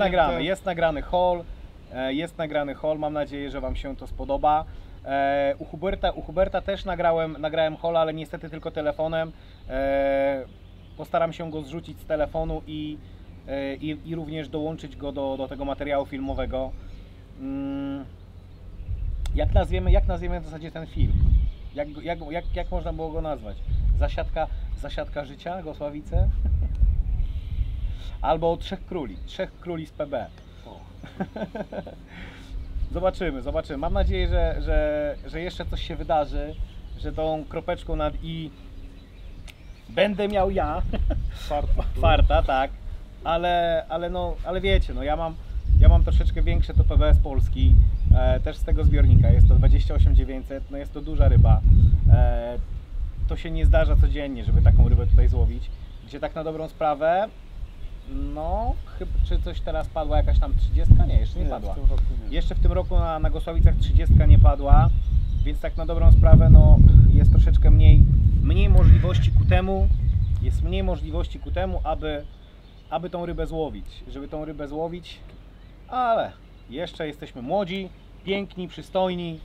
nagrany haul, mam nadzieję, że Wam się to spodoba. U Huberta też nagrałem haul, ale niestety tylko telefonem. Postaram się go zrzucić z telefonu i również dołączyć go do tego materiału filmowego. Jak nazwiemy w zasadzie ten film? Jak można było go nazwać? Zasiadka życia, Gosławice? Albo Trzech Króli z PB. Zobaczymy. Mam nadzieję, że jeszcze coś się wydarzy, że tą kropeczką nad i będę miał ja. Farta, tak. Ale wiecie, no ja mam troszeczkę większe to PB z Polski, też z tego zbiornika. Jest to 28900, no jest to duża ryba. To się nie zdarza codziennie, żeby taką rybę tutaj złowić. Gdzie tak na dobrą sprawę, no, czy coś teraz padła, jakaś tam 30? Nie, jeszcze nie padła. Jeszcze w tym roku na Gosławicach 30 nie padła, więc tak na dobrą sprawę, no, jest troszeczkę mniej możliwości ku temu, aby tą rybę złowić, ale jeszcze jesteśmy młodzi, piękni, przystojni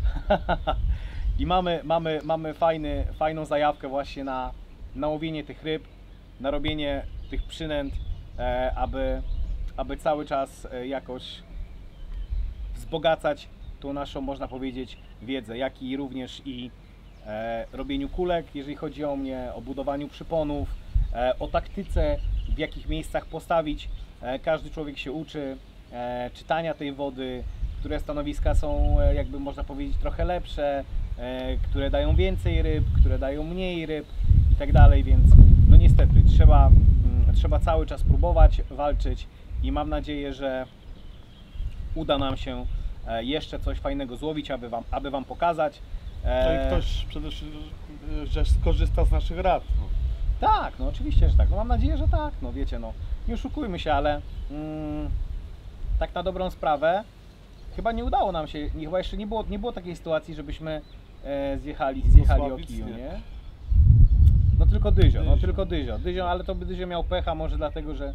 i mamy fajną zajawkę właśnie na łowienie tych ryb, na robienie tych przynęt, aby cały czas jakoś wzbogacać tą naszą, można powiedzieć, wiedzę, jak i również robieniu kulek, jeżeli chodzi o mnie, o budowaniu przyponów, o taktyce, w jakich miejscach postawić. Każdy człowiek się uczy czytania tej wody, które stanowiska są, jakby można powiedzieć, trochę lepsze, które dają więcej ryb, które dają mniej ryb i tak dalej, więc no niestety trzeba cały czas próbować, walczyć i mam nadzieję, że uda nam się jeszcze coś fajnego złowić, aby wam pokazać. No i ktoś przede wszystkim, że skorzysta z naszych rad. No. Tak, no oczywiście, że tak. No mam nadzieję, że tak. No wiecie, no nie oszukujmy się, ale tak na dobrą sprawę chyba nie udało nam się, chyba jeszcze nie było takiej sytuacji, żebyśmy zjechali o kiju, nie? No tylko Dyzio, ale to by Dyzio miał pecha, może dlatego, że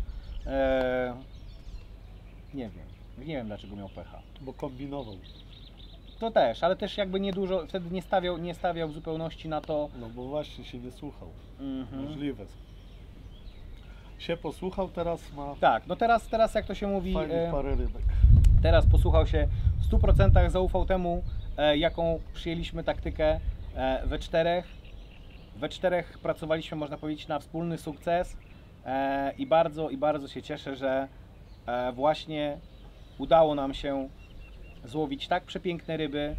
nie wiem dlaczego miał pecha. Bo kombinował. To też, ale też jakby niedużo, wtedy nie stawiał w zupełności na to. No bo właśnie się nie słuchał. Możliwe. Się posłuchał, teraz ma... Tak, no teraz jak to się mówi, parę rybek. Teraz posłuchał się, w 100% zaufał temu, jaką przyjęliśmy taktykę we czterech. We czterech pracowaliśmy, można powiedzieć, na wspólny sukces i bardzo się cieszę, że właśnie udało nam się złowić tak przepiękne ryby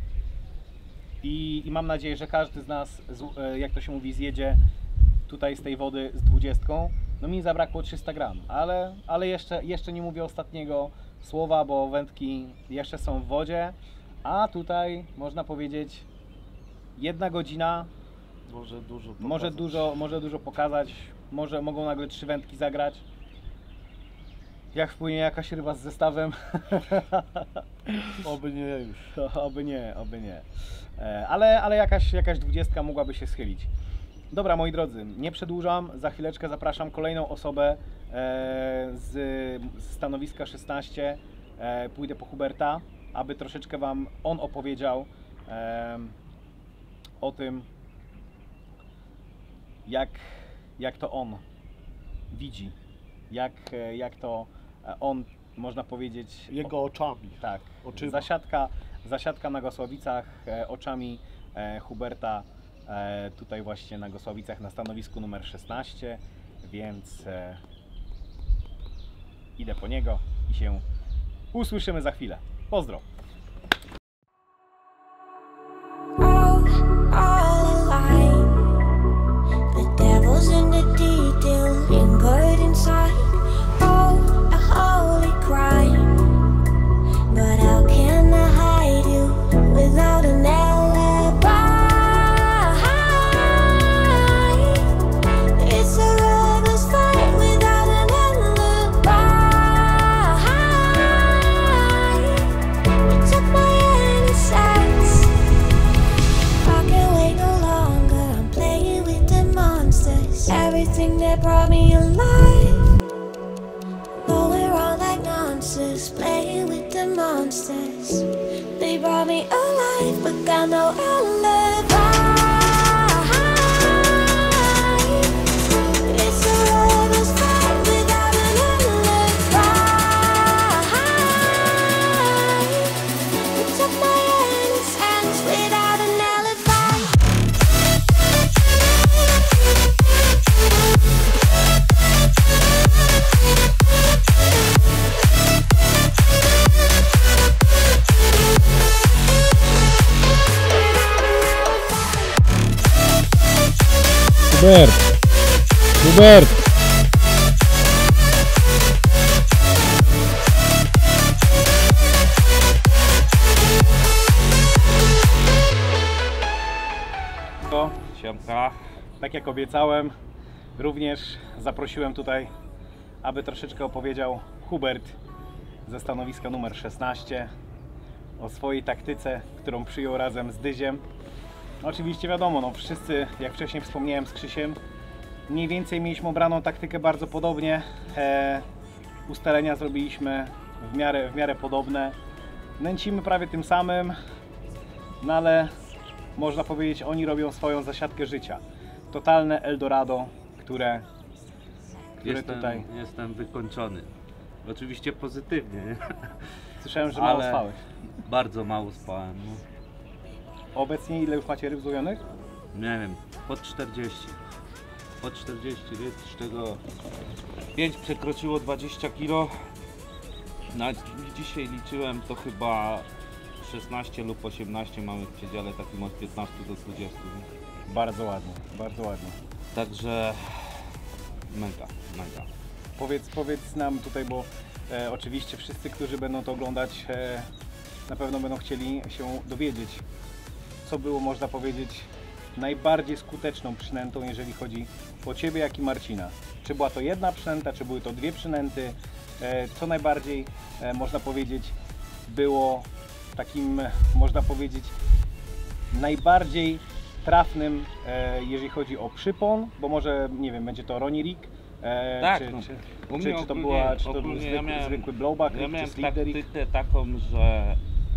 i mam nadzieję, że każdy z nas, jak to się mówi, zjedzie tutaj z tej wody z 20. No mi zabrakło 300 gram, ale jeszcze nie mówię ostatniego słowa, bo wędki jeszcze są w wodzie, a tutaj można powiedzieć 1 godzina może dużo pokazać, mogą nagle 3 wędki zagrać. Jak wpłynie jakaś ryba z zestawem. Oby nie już. Oby nie. Ale jakaś 20 mogłaby się schylić. Dobra, moi drodzy, nie przedłużam. Za chwileczkę zapraszam kolejną osobę z stanowiska 16. Pójdę po Huberta, aby troszeczkę wam on opowiedział o tym, jak to on widzi, jak to on, można powiedzieć, jego oczami. Tak, oczyma. Zasiadka na Gosławicach oczami Huberta, tutaj właśnie na Gosławicach na stanowisku numer 16, więc idę po niego i się usłyszymy za chwilę. Pozdro! It's a river's fire. roses, playing with the monsters. They brought me alive, but got no alibi. It's a lover's fight without an alibi. You took my hands without an alibi. Hubert! Siemka. Tak jak obiecałem, również zaprosiłem tutaj, aby troszeczkę opowiedział Hubert ze stanowiska numer 16 o swojej taktyce, którą przyjął razem z Dyziem. Oczywiście wiadomo, no wszyscy, jak wcześniej wspomniałem z Krzysiem, mniej więcej mieliśmy obraną taktykę bardzo podobnie. Ustalenia zrobiliśmy w miarę podobne. Nęcimy prawie tym samym, no ale można powiedzieć, oni robią swoją zasiadkę życia. Totalne Eldorado, które tutaj... Jestem wykończony. Oczywiście pozytywnie, nie? Słyszałem, że mało spałeś. Bardzo mało spałem. No. Obecnie ile już macie ryb złowionych? Nie wiem, pod 40. Pod 40 ryb, z czego 5 przekroczyło 20 kg. Dzisiaj liczyłem, to chyba 16 lub 18 mamy w przedziale takim od 15 do 20. Nie? Bardzo ładnie, bardzo ładnie. Także mega. Powiedz nam tutaj, bo oczywiście wszyscy, którzy będą to oglądać, na pewno będą chcieli się dowiedzieć, co było, można powiedzieć, najbardziej skuteczną przynętą, jeżeli chodzi o Ciebie, jak i Marcina. Czy była to jedna przynęta, czy były to dwie przynęty? Co najbardziej, można powiedzieć, było takim, można powiedzieć, najbardziej trafnym, jeżeli chodzi o przypon, bo może, nie wiem, będzie to Ronnie Rig, Tak, czy to był zwykły blowback, ja miałem czy slipper rig? taktykę taką, że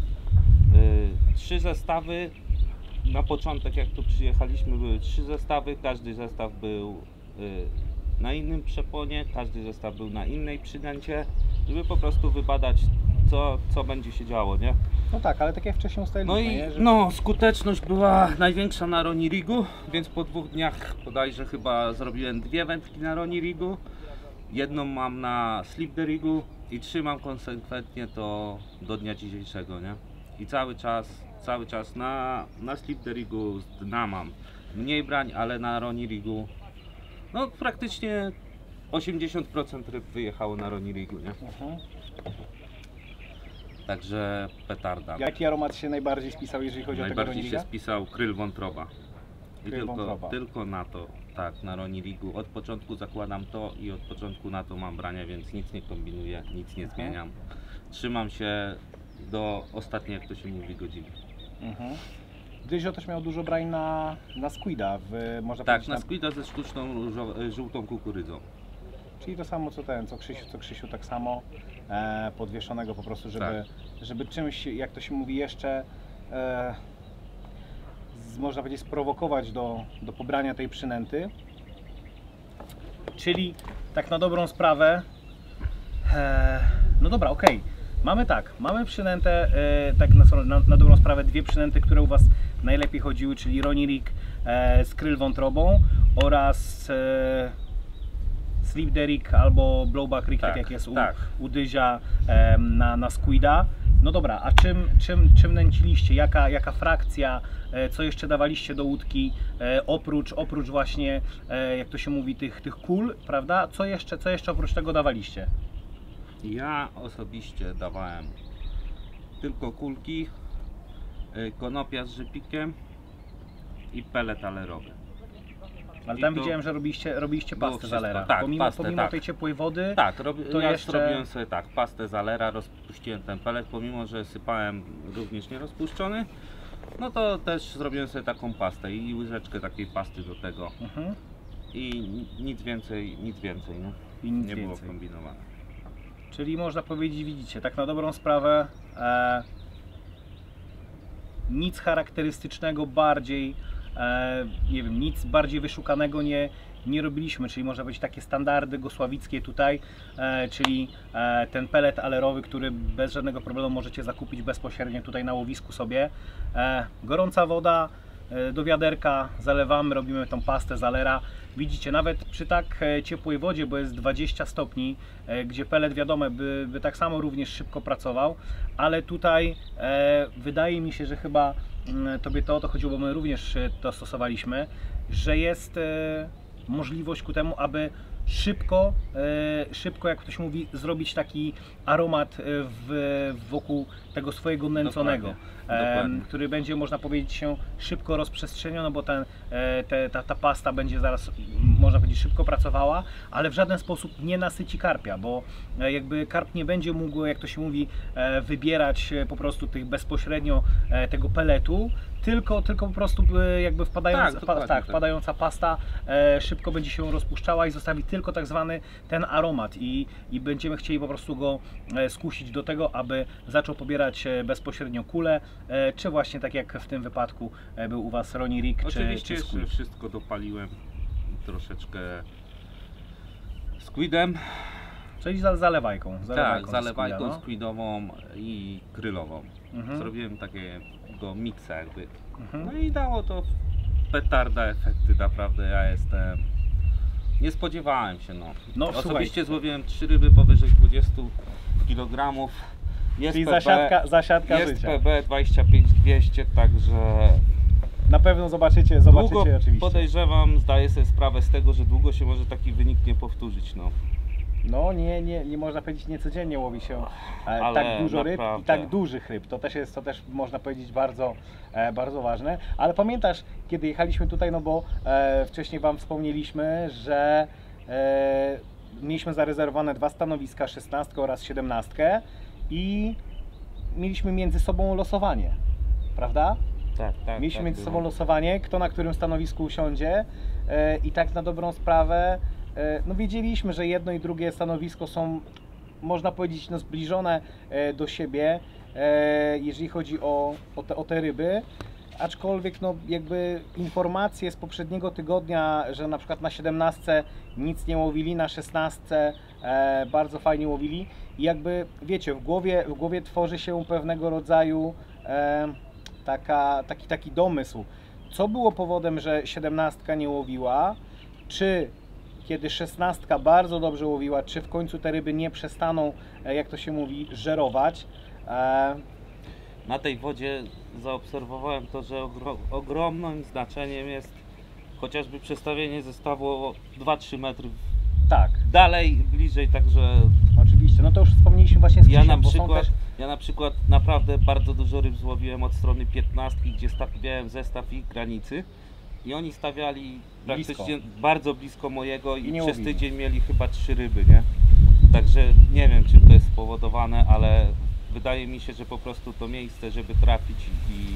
3 zestawy na początek, jak tu przyjechaliśmy, były 3 zestawy, każdy zestaw był na innym przeponie, każdy zestaw był na innej przynęcie, żeby po prostu wybadać, co będzie się działo, nie? No tak, ale tak jak wcześniej ustaliliśmy, No i nie? Że... no, skuteczność była największa na Ronnie Rigu, więc po 2 dniach bodajże chyba zrobiłem 2 wędki na Ronnie Rigu, jedną mam na Slip the Rigu i trzymam konsekwentnie to do dnia dzisiejszego, nie? I cały czas na Slip the Rigu z dna mam mniej brań, ale na Ronnie Rigu no praktycznie 80% ryb wyjechało na Ronnie Rigu, nie? Także petarda. Jaki aromat się najbardziej spisał, jeżeli chodzi o tego Najbardziej Ronnie się Riga? spisał kryl wątroba. I Kryl wątroba. tylko na to, tak, na Ronnie Rigu. Od początku zakładam to i od początku na to mam brania, więc nic nie kombinuję, nic nie zmieniam. Trzymam się do ostatniej, jak to się mówi, godziny. Dyzio też miał dużo brań na squida, można Tak, powiedzieć, na squida ze sztuczną żółtą kukurydzą. czyli to samo co Krzysiu tak samo, podwieszonego po prostu, żeby czymś, jak to się mówi, jeszcze można powiedzieć sprowokować do pobrania tej przynęty. Czyli tak na dobrą sprawę, no dobra, okej. Mamy przynętę, tak na dobrą sprawę, 2 przynęty, które u Was najlepiej chodziły, czyli Ronnie Rig z kryl wątrobą oraz Slip the Rig albo Blowback Rig, tak jak jest u Dyzia na squida. No dobra, a czym nęciliście? Jaka frakcja? Co jeszcze dawaliście do łódki? Oprócz właśnie, jak to się mówi, tych kul, prawda? Co jeszcze oprócz tego dawaliście? Ja osobiście dawałem tylko kulki, konopia z żypikiem i pelet talerowy. Ale tam widziałem, że robiliście pastę zalera. Tak, pomimo tak. tej ciepłej wody, tak, to ja jeszcze... robiłem sobie tak, pastę zalera, rozpuściłem ten pelet, pomimo że sypałem również nierozpuszczony, no to też zrobiłem sobie taką pastę i łyżeczkę takiej pasty do tego. I nic więcej, no. I nic nie było więcej. kombinowane. Czyli można powiedzieć, widzicie, tak na dobrą sprawę nic charakterystycznego bardziej, nie wiem, nic bardziej wyszukanego nie robiliśmy, czyli można powiedzieć takie standardy gosławickie tutaj, czyli ten pelet alerowy, który bez żadnego problemu możecie zakupić bezpośrednio tutaj na łowisku sobie. Gorąca woda, do wiaderka zalewamy, robimy tą pastę z alera. Widzicie, nawet przy tak ciepłej wodzie, bo jest 20 stopni, gdzie pelet wiadomo by tak samo również szybko pracował, ale tutaj wydaje mi się, że chyba tobie to o to chodziło, bo my również to stosowaliśmy, że jest możliwość ku temu, aby szybko, jak ktoś mówi, zrobić taki aromat wokół tego swojego nęconego, Dokładnie. który będzie, można powiedzieć, się szybko rozprzestrzeniał, no bo ta pasta będzie zaraz, można powiedzieć, szybko pracowała, ale w żaden sposób nie nasyci karpia, bo jakby karp nie będzie mógł, jak to się mówi, wybierać po prostu tych bezpośrednio tego peletu, tylko po prostu jakby wpadająca pasta szybko będzie się rozpuszczała i zostawi tylko tak zwany ten aromat i będziemy chcieli po prostu go skusić do tego, aby zaczął pobierać bezpośrednio kulę, czy właśnie tak jak w tym wypadku był u Was Ronnie Rig, Oczywiście czy jeszcze Squid. wszystko dopaliłem troszeczkę squidem. Czyli zalewajką. Tak, z zalewajką squida, no. squidową i krylową. Mhm. Zrobiłem takiego miksa jakby. Mhm. No i dało to petarda efekty, naprawdę ja jestem... Nie spodziewałem się, no. No, Osobiście złowiłem 3 ryby powyżej 20 kg. Jest Czyli PB, zasiadka jest życia. PB 25200, także Na pewno zobaczycie długo, oczywiście. podejrzewam, zdaję sobie sprawę z tego, że długo się może taki wynik nie powtórzyć, no. No nie można powiedzieć, niecodziennie łowi się Ale tak dużo ryb i naprawdę. tak dużych ryb. To też można powiedzieć bardzo ważne. Ale pamiętasz, kiedy jechaliśmy tutaj, no bo wcześniej Wam wspomnieliśmy, że mieliśmy zarezerwowane 2 stanowiska, 16 oraz 17 i mieliśmy między sobą losowanie, prawda? Tak, Mieliśmy tak między było. sobą losowanie, kto na którym stanowisku usiądzie i tak na dobrą sprawę no wiedzieliśmy, że jedno i drugie stanowisko są, można powiedzieć, no zbliżone do siebie, jeżeli chodzi o te ryby, aczkolwiek no jakby informacje z poprzedniego tygodnia, że na przykład na 17 nic nie łowili, na 16 bardzo fajnie łowili i jakby wiecie, w głowie tworzy się pewnego rodzaju taki domysł, co było powodem, że 17 nie łowiła, czy kiedy 16 bardzo dobrze łowiła, czy w końcu te ryby nie przestaną, jak to się mówi, żerować. Na tej wodzie zaobserwowałem to, że ogromnym znaczeniem jest chociażby przestawienie zestawu o 2-3 metry Tak, dalej, bliżej, także oczywiście. No to już wspomnieliśmy właśnie z Krzysiem, ja na przykład naprawdę bardzo dużo ryb złowiłem od strony 15, gdzie stawiałem zestaw ich granicy i oni stawiali praktycznie bardzo blisko mojego i nie przez łowili. tydzień mieli chyba 3 ryby, nie? Także nie wiem, czym to jest spowodowane, ale wydaje mi się, że po prostu to miejsce, żeby trafić i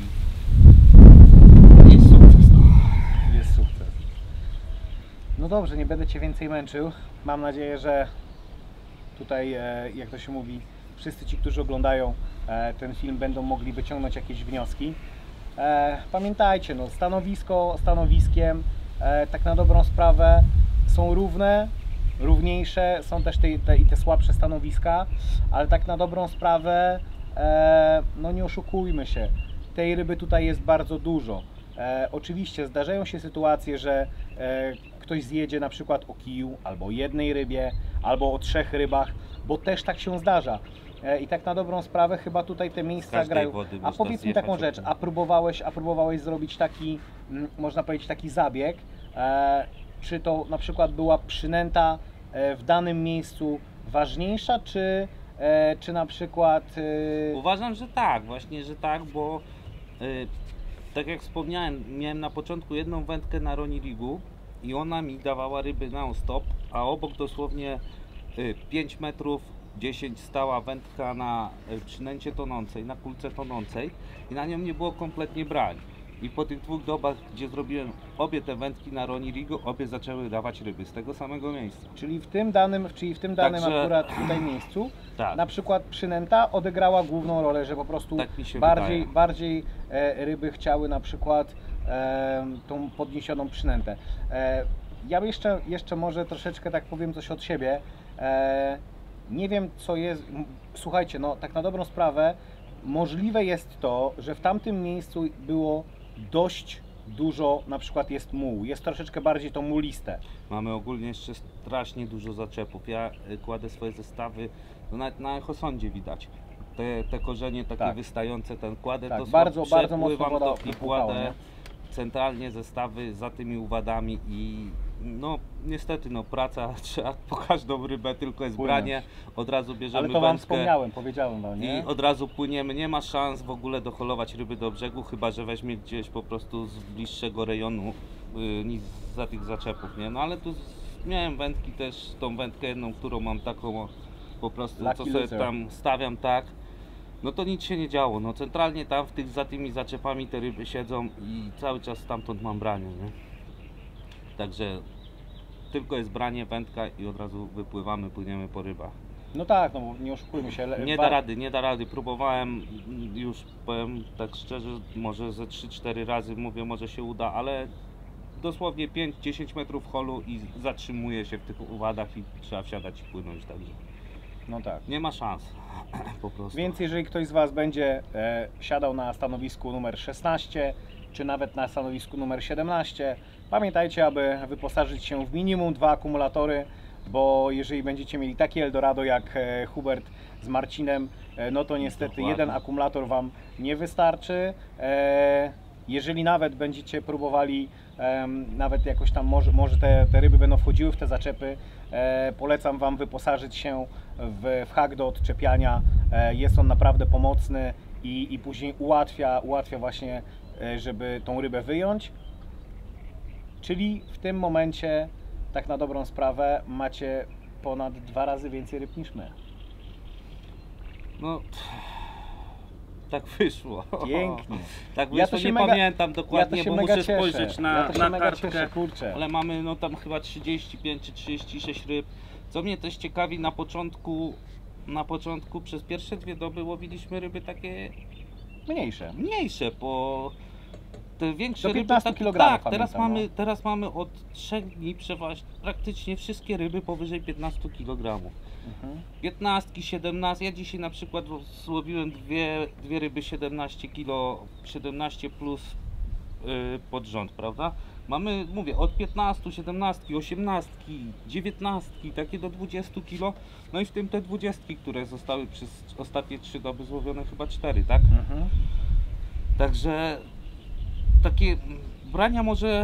jest sukces. jest sukces. No dobrze, nie będę Cię więcej męczył. Mam nadzieję, że tutaj, jak to się mówi, wszyscy ci, którzy oglądają ten film, będą mogli wyciągnąć jakieś wnioski. Pamiętajcie, no, stanowisko stanowiskiem, tak na dobrą sprawę są równiejsze, są też te słabsze stanowiska, ale tak na dobrą sprawę, no nie oszukujmy się, tej ryby tutaj jest bardzo dużo. Oczywiście zdarzają się sytuacje, że ktoś zjedzie na przykład o kiju, albo o jednej rybie, albo o 3 rybach, bo też tak się zdarza. I tak na dobrą sprawę chyba tutaj te miejsca grają. A powiedz mi taką rzecz, a próbowałeś zrobić taki, można powiedzieć, taki zabieg, czy to na przykład była przynęta w danym miejscu ważniejsza, czy na przykład... Uważam, że tak, właśnie, że tak, bo tak jak wspomniałem, miałem na początku jedną wędkę na Ronnie Rigu i ona mi dawała ryby non-stop, a obok dosłownie 5 metrów 10 stała wędka na przynęcie tonącej, na kulce tonącej i na nią nie było kompletnie brań. I po tych 2 dobach, gdzie zrobiłem obie te wędki na Ronnie Rigu, obie zaczęły dawać ryby z tego samego miejsca. Czyli w tym danym Także- akurat tutaj miejscu Tak. na przykład przynęta odegrała główną rolę, że po prostu Tak mi się bardziej ryby chciały na przykład tą podniesioną przynętę. Ja jeszcze może troszeczkę tak powiem coś od siebie. Nie wiem co jest, słuchajcie, no tak na dobrą sprawę możliwe jest to, że w tamtym miejscu było dość dużo, na przykład jest muł, jest troszeczkę bardziej to muliste. Mamy ogólnie jeszcze strasznie dużo zaczepów. Ja kładę swoje zestawy, no nawet na echosondzie widać. Te korzenie takie Tak. wystające, ten kładę, Tak, to bardzo mocno przepływam woda to i wypływało, kładę nie? centralnie zestawy za tymi uwadami i no niestety no praca trzeba po każdą rybę, tylko jest Płynąć. branie, od razu bierzemy Ale to wam wędkę wspomniałem, powiedziałem wam, nie? i od razu płyniemy. Nie ma szans w ogóle doholować ryby do brzegu, chyba że weźmie gdzieś po prostu z bliższego rejonu niż za tych zaczepów, nie? No ale tu miałem wędki też, tą wędkę jedną, którą mam taką po prostu, Lucky co sobie loser. tam stawiam, tak. No to nic się nie działo, no centralnie tam za tymi zaczepami te ryby siedzą i cały czas stamtąd mam branie, nie? Także tylko jest branie, wędka i od razu wypływamy, płyniemy po rybach. No tak, no bo nie oszukujmy się. Nie da rady, próbowałem już, powiem tak szczerze, może ze 3-4 razy, mówię, może się uda, ale dosłownie 5-10 metrów holu i zatrzymuje się w tych uwadach i trzeba wsiadać i płynąć, także No tak. nie ma szans po prostu. Więc jeżeli ktoś z Was będzie siadał na stanowisku numer 16, czy nawet na stanowisku numer 17, pamiętajcie, aby wyposażyć się w minimum 2 akumulatory, bo jeżeli będziecie mieli takie Eldorado jak Hubert z Marcinem, no to niestety Dokładnie. jeden akumulator Wam nie wystarczy. Jeżeli nawet będziecie próbowali, nawet jakoś tam może te ryby będą wchodziły w te zaczepy, polecam Wam wyposażyć się w hak do odczepiania. Jest on naprawdę pomocny i później ułatwia właśnie, żeby tą rybę wyjąć. Czyli w tym momencie, tak na dobrą sprawę, macie ponad 2 razy więcej ryb niż my. No, tak wyszło. Pięknie. Tak Ja to wyszło, się nie mega- pamiętam dokładnie, ja to się bo mega muszę cieszę. spojrzeć Ja na to się mega kartkę, cieszę, kurczę. ale mamy no tam chyba 35 czy 36 ryb. Co mnie też ciekawi, na początku przez pierwsze 2 doby łowiliśmy ryby takie Mniejsze. mniejsze, bo te większe Do ryby 15 tak, kilogramów, tak, pamiętam, teraz mamy od 3 dni przeważnie praktycznie wszystkie ryby powyżej 15 kg. 15, 17, ja dzisiaj na przykład złowiłem dwie ryby 17 kg, 17 plus pod rząd, prawda? Mamy, mówię, od 15, 17, 18, 19, takie do 20 kg, no i w tym te 20, które zostały przez ostatnie 3 doby złowione, chyba 4, tak? Także takie brania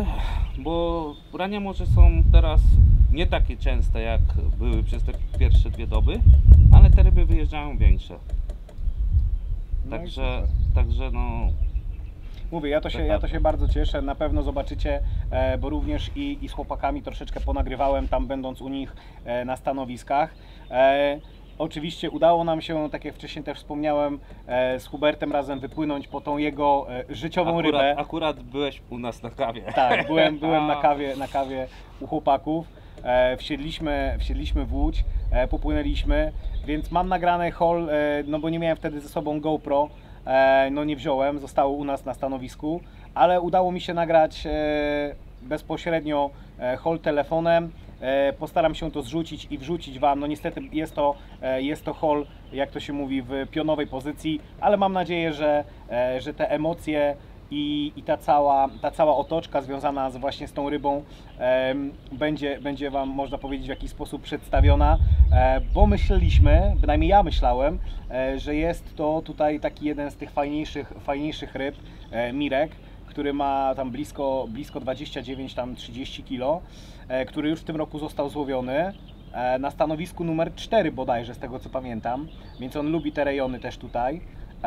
może są teraz nie takie częste jak były przez te pierwsze 2 doby, ale te ryby wyjeżdżają większe. No i Także no Mówię, ja to się bardzo cieszę, na pewno zobaczycie, bo również i z chłopakami troszeczkę ponagrywałem tam, będąc u nich na stanowiskach. Oczywiście udało nam się, tak jak wcześniej też wspomniałem, z Hubertem razem wypłynąć po tą jego życiową rybę. Akurat byłeś u nas na kawie. Tak, byłem na kawie u chłopaków. Wsiedliśmy w łódź, popłynęliśmy, więc mam nagrany haul, no bo nie miałem wtedy ze sobą GoPro, no nie wziąłem, zostało u nas na stanowisku, ale udało mi się nagrać bezpośrednio haul telefonem. Postaram się to zrzucić i wrzucić Wam. No niestety jest to haul, jak to się mówi, w pionowej pozycji, ale mam nadzieję, że te emocje i ta cała otoczka związana właśnie z tą rybą będzie Wam, można powiedzieć, w jakiś sposób przedstawiona, bo myśleliśmy, bynajmniej ja myślałem, że jest to tutaj taki jeden z tych fajniejszych ryb, mirek, który ma tam blisko 29, tam 30 kg, który już w tym roku został złowiony na stanowisku numer 4 bodajże, z tego co pamiętam, więc on lubi te rejony też tutaj.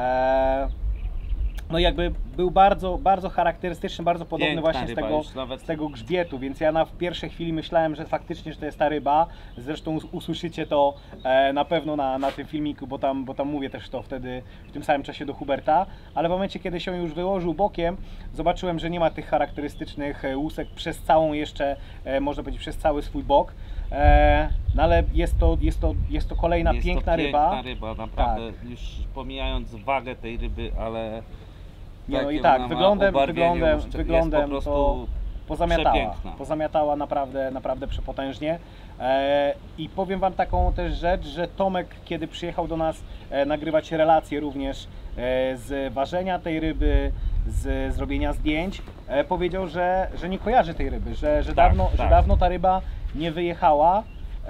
No jakby był bardzo, bardzo charakterystyczny, bardzo podobny Piękna właśnie ryba, z tego grzbietu, więc ja w pierwszej chwili myślałem, że faktycznie że to jest ta ryba. Zresztą usłyszycie to na pewno na tym filmiku, bo tam mówię też to wtedy w tym samym czasie do Huberta, ale w momencie, kiedy się już wyłożył bokiem, zobaczyłem, że nie ma tych charakterystycznych łusek przez całą jeszcze, można powiedzieć, przez cały swój bok. No ale jest to kolejna Jest piękna to ryba. piękna ryba, naprawdę. Już pomijając wagę tej ryby, ale Nie, no i takie tak, ona ma wyglądem jest po prostu przepiękna. pozamiatała naprawdę przepotężnie. I powiem Wam taką też rzecz, że Tomek, kiedy przyjechał do nas nagrywać relacje również z ważenia tej ryby, z zrobienia zdjęć, powiedział, że nie kojarzy tej ryby, że dawno ta ryba nie wyjechała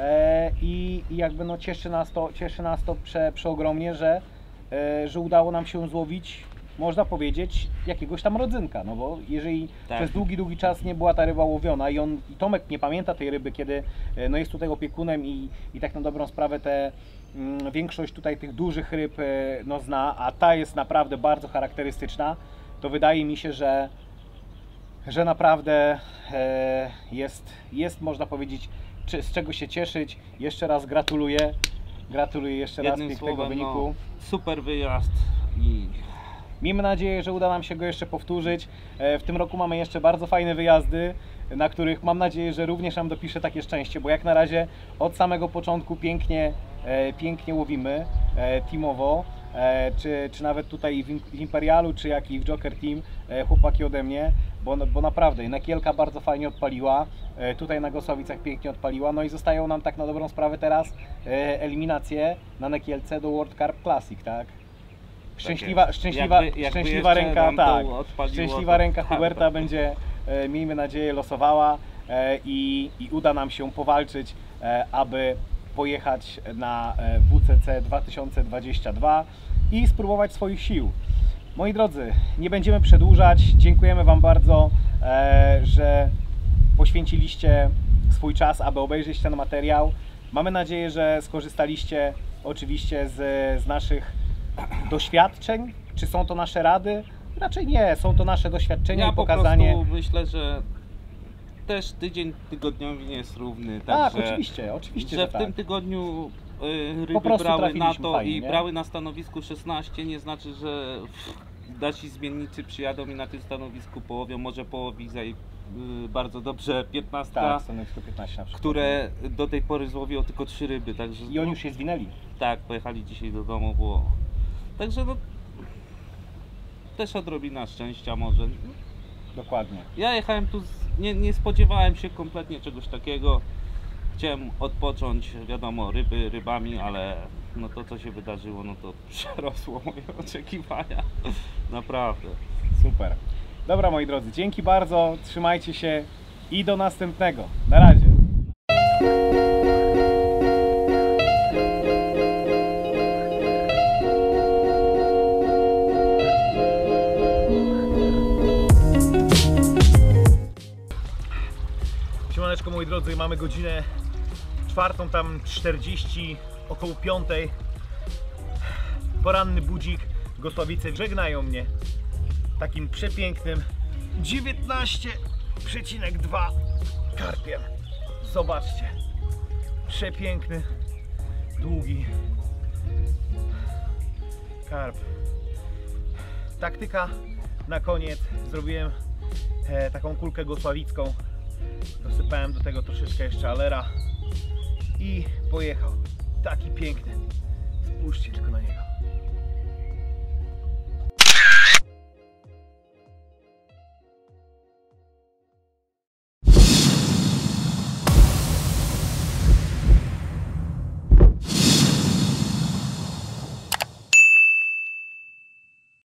i jakby no cieszy nas to przeogromnie, że udało nam się złowić, można powiedzieć, jakiegoś tam rodzynka, no bo jeżeli przez długi czas nie była ta ryba łowiona i Tomek nie pamięta tej ryby, kiedy no jest tutaj opiekunem i tak na dobrą sprawę większość tutaj tych dużych ryb no zna, a ta jest naprawdę bardzo charakterystyczna, to wydaje mi się, że naprawdę jest można powiedzieć, z czego się cieszyć. Jeszcze raz gratuluję jeszcze raz pięknego wyniku. No, super wyjazd i miejmy nadzieję, że uda nam się go jeszcze powtórzyć. W tym roku mamy jeszcze bardzo fajne wyjazdy, na których mam nadzieję, że również nam dopisze takie szczęście, bo jak na razie od samego początku pięknie łowimy teamowo, czy nawet tutaj w Imperialu, czy jak i w Joker Team, chłopaki ode mnie, bo naprawdę Nekielka bardzo fajnie odpaliła, tutaj na Gosławicach pięknie odpaliła, no i zostają nam tak na dobrą sprawę teraz eliminacje na Nekielce do World Carp Classic, tak? Szczęśliwa ręka, tak. Szczęśliwa ręka Huberta będzie, miejmy nadzieję, losowała i uda nam się powalczyć, aby pojechać na WCC 2022 i spróbować swoich sił. Moi drodzy, nie będziemy przedłużać. Dziękujemy Wam bardzo, że poświęciliście swój czas, aby obejrzeć ten materiał. Mamy nadzieję, że skorzystaliście oczywiście z naszych doświadczeń. Czy są to nasze rady? Raczej nie, są to nasze doświadczenia i pokazanie. Po prostu myślę, że też tydzień tygodniowi nie jest równy. Tak, także, oczywiście, że że w tak. tym tygodniu ryby po prostu brały na trafiliśmy to fajnie, i nie? brały na stanowisku 16, nie znaczy, że nasi zmiennicy przyjadą i na tym stanowisku połowią, może połowi bardzo dobrze 15, Tak, stanowisko 15 na przykład. które do tej pory złowiło tylko 3 ryby, także I oni już się zwinęli. tak, pojechali dzisiaj do domu, bo także no też odrobina szczęścia może. Dokładnie. Ja jechałem tu, nie spodziewałem się kompletnie czegoś takiego. Chciałem odpocząć, wiadomo, rybami, ale no to co się wydarzyło, no to przerosło moje oczekiwania. Naprawdę. Super. Dobra, moi drodzy, dzięki bardzo, trzymajcie się i do następnego. Na razie. Siemaneczko, moi drodzy, mamy godzinę 4:40, około 5. Poranny budzik. Gosławice żegnają mnie takim przepięknym 19,2 karpiem. Zobaczcie, przepiękny, długi karp. Taktyka na koniec. Zrobiłem taką kulkę gosławicką. Dosypałem do tego troszeczkę jeszcze alera i pojechał. Taki piękny. Spójrzcie tylko.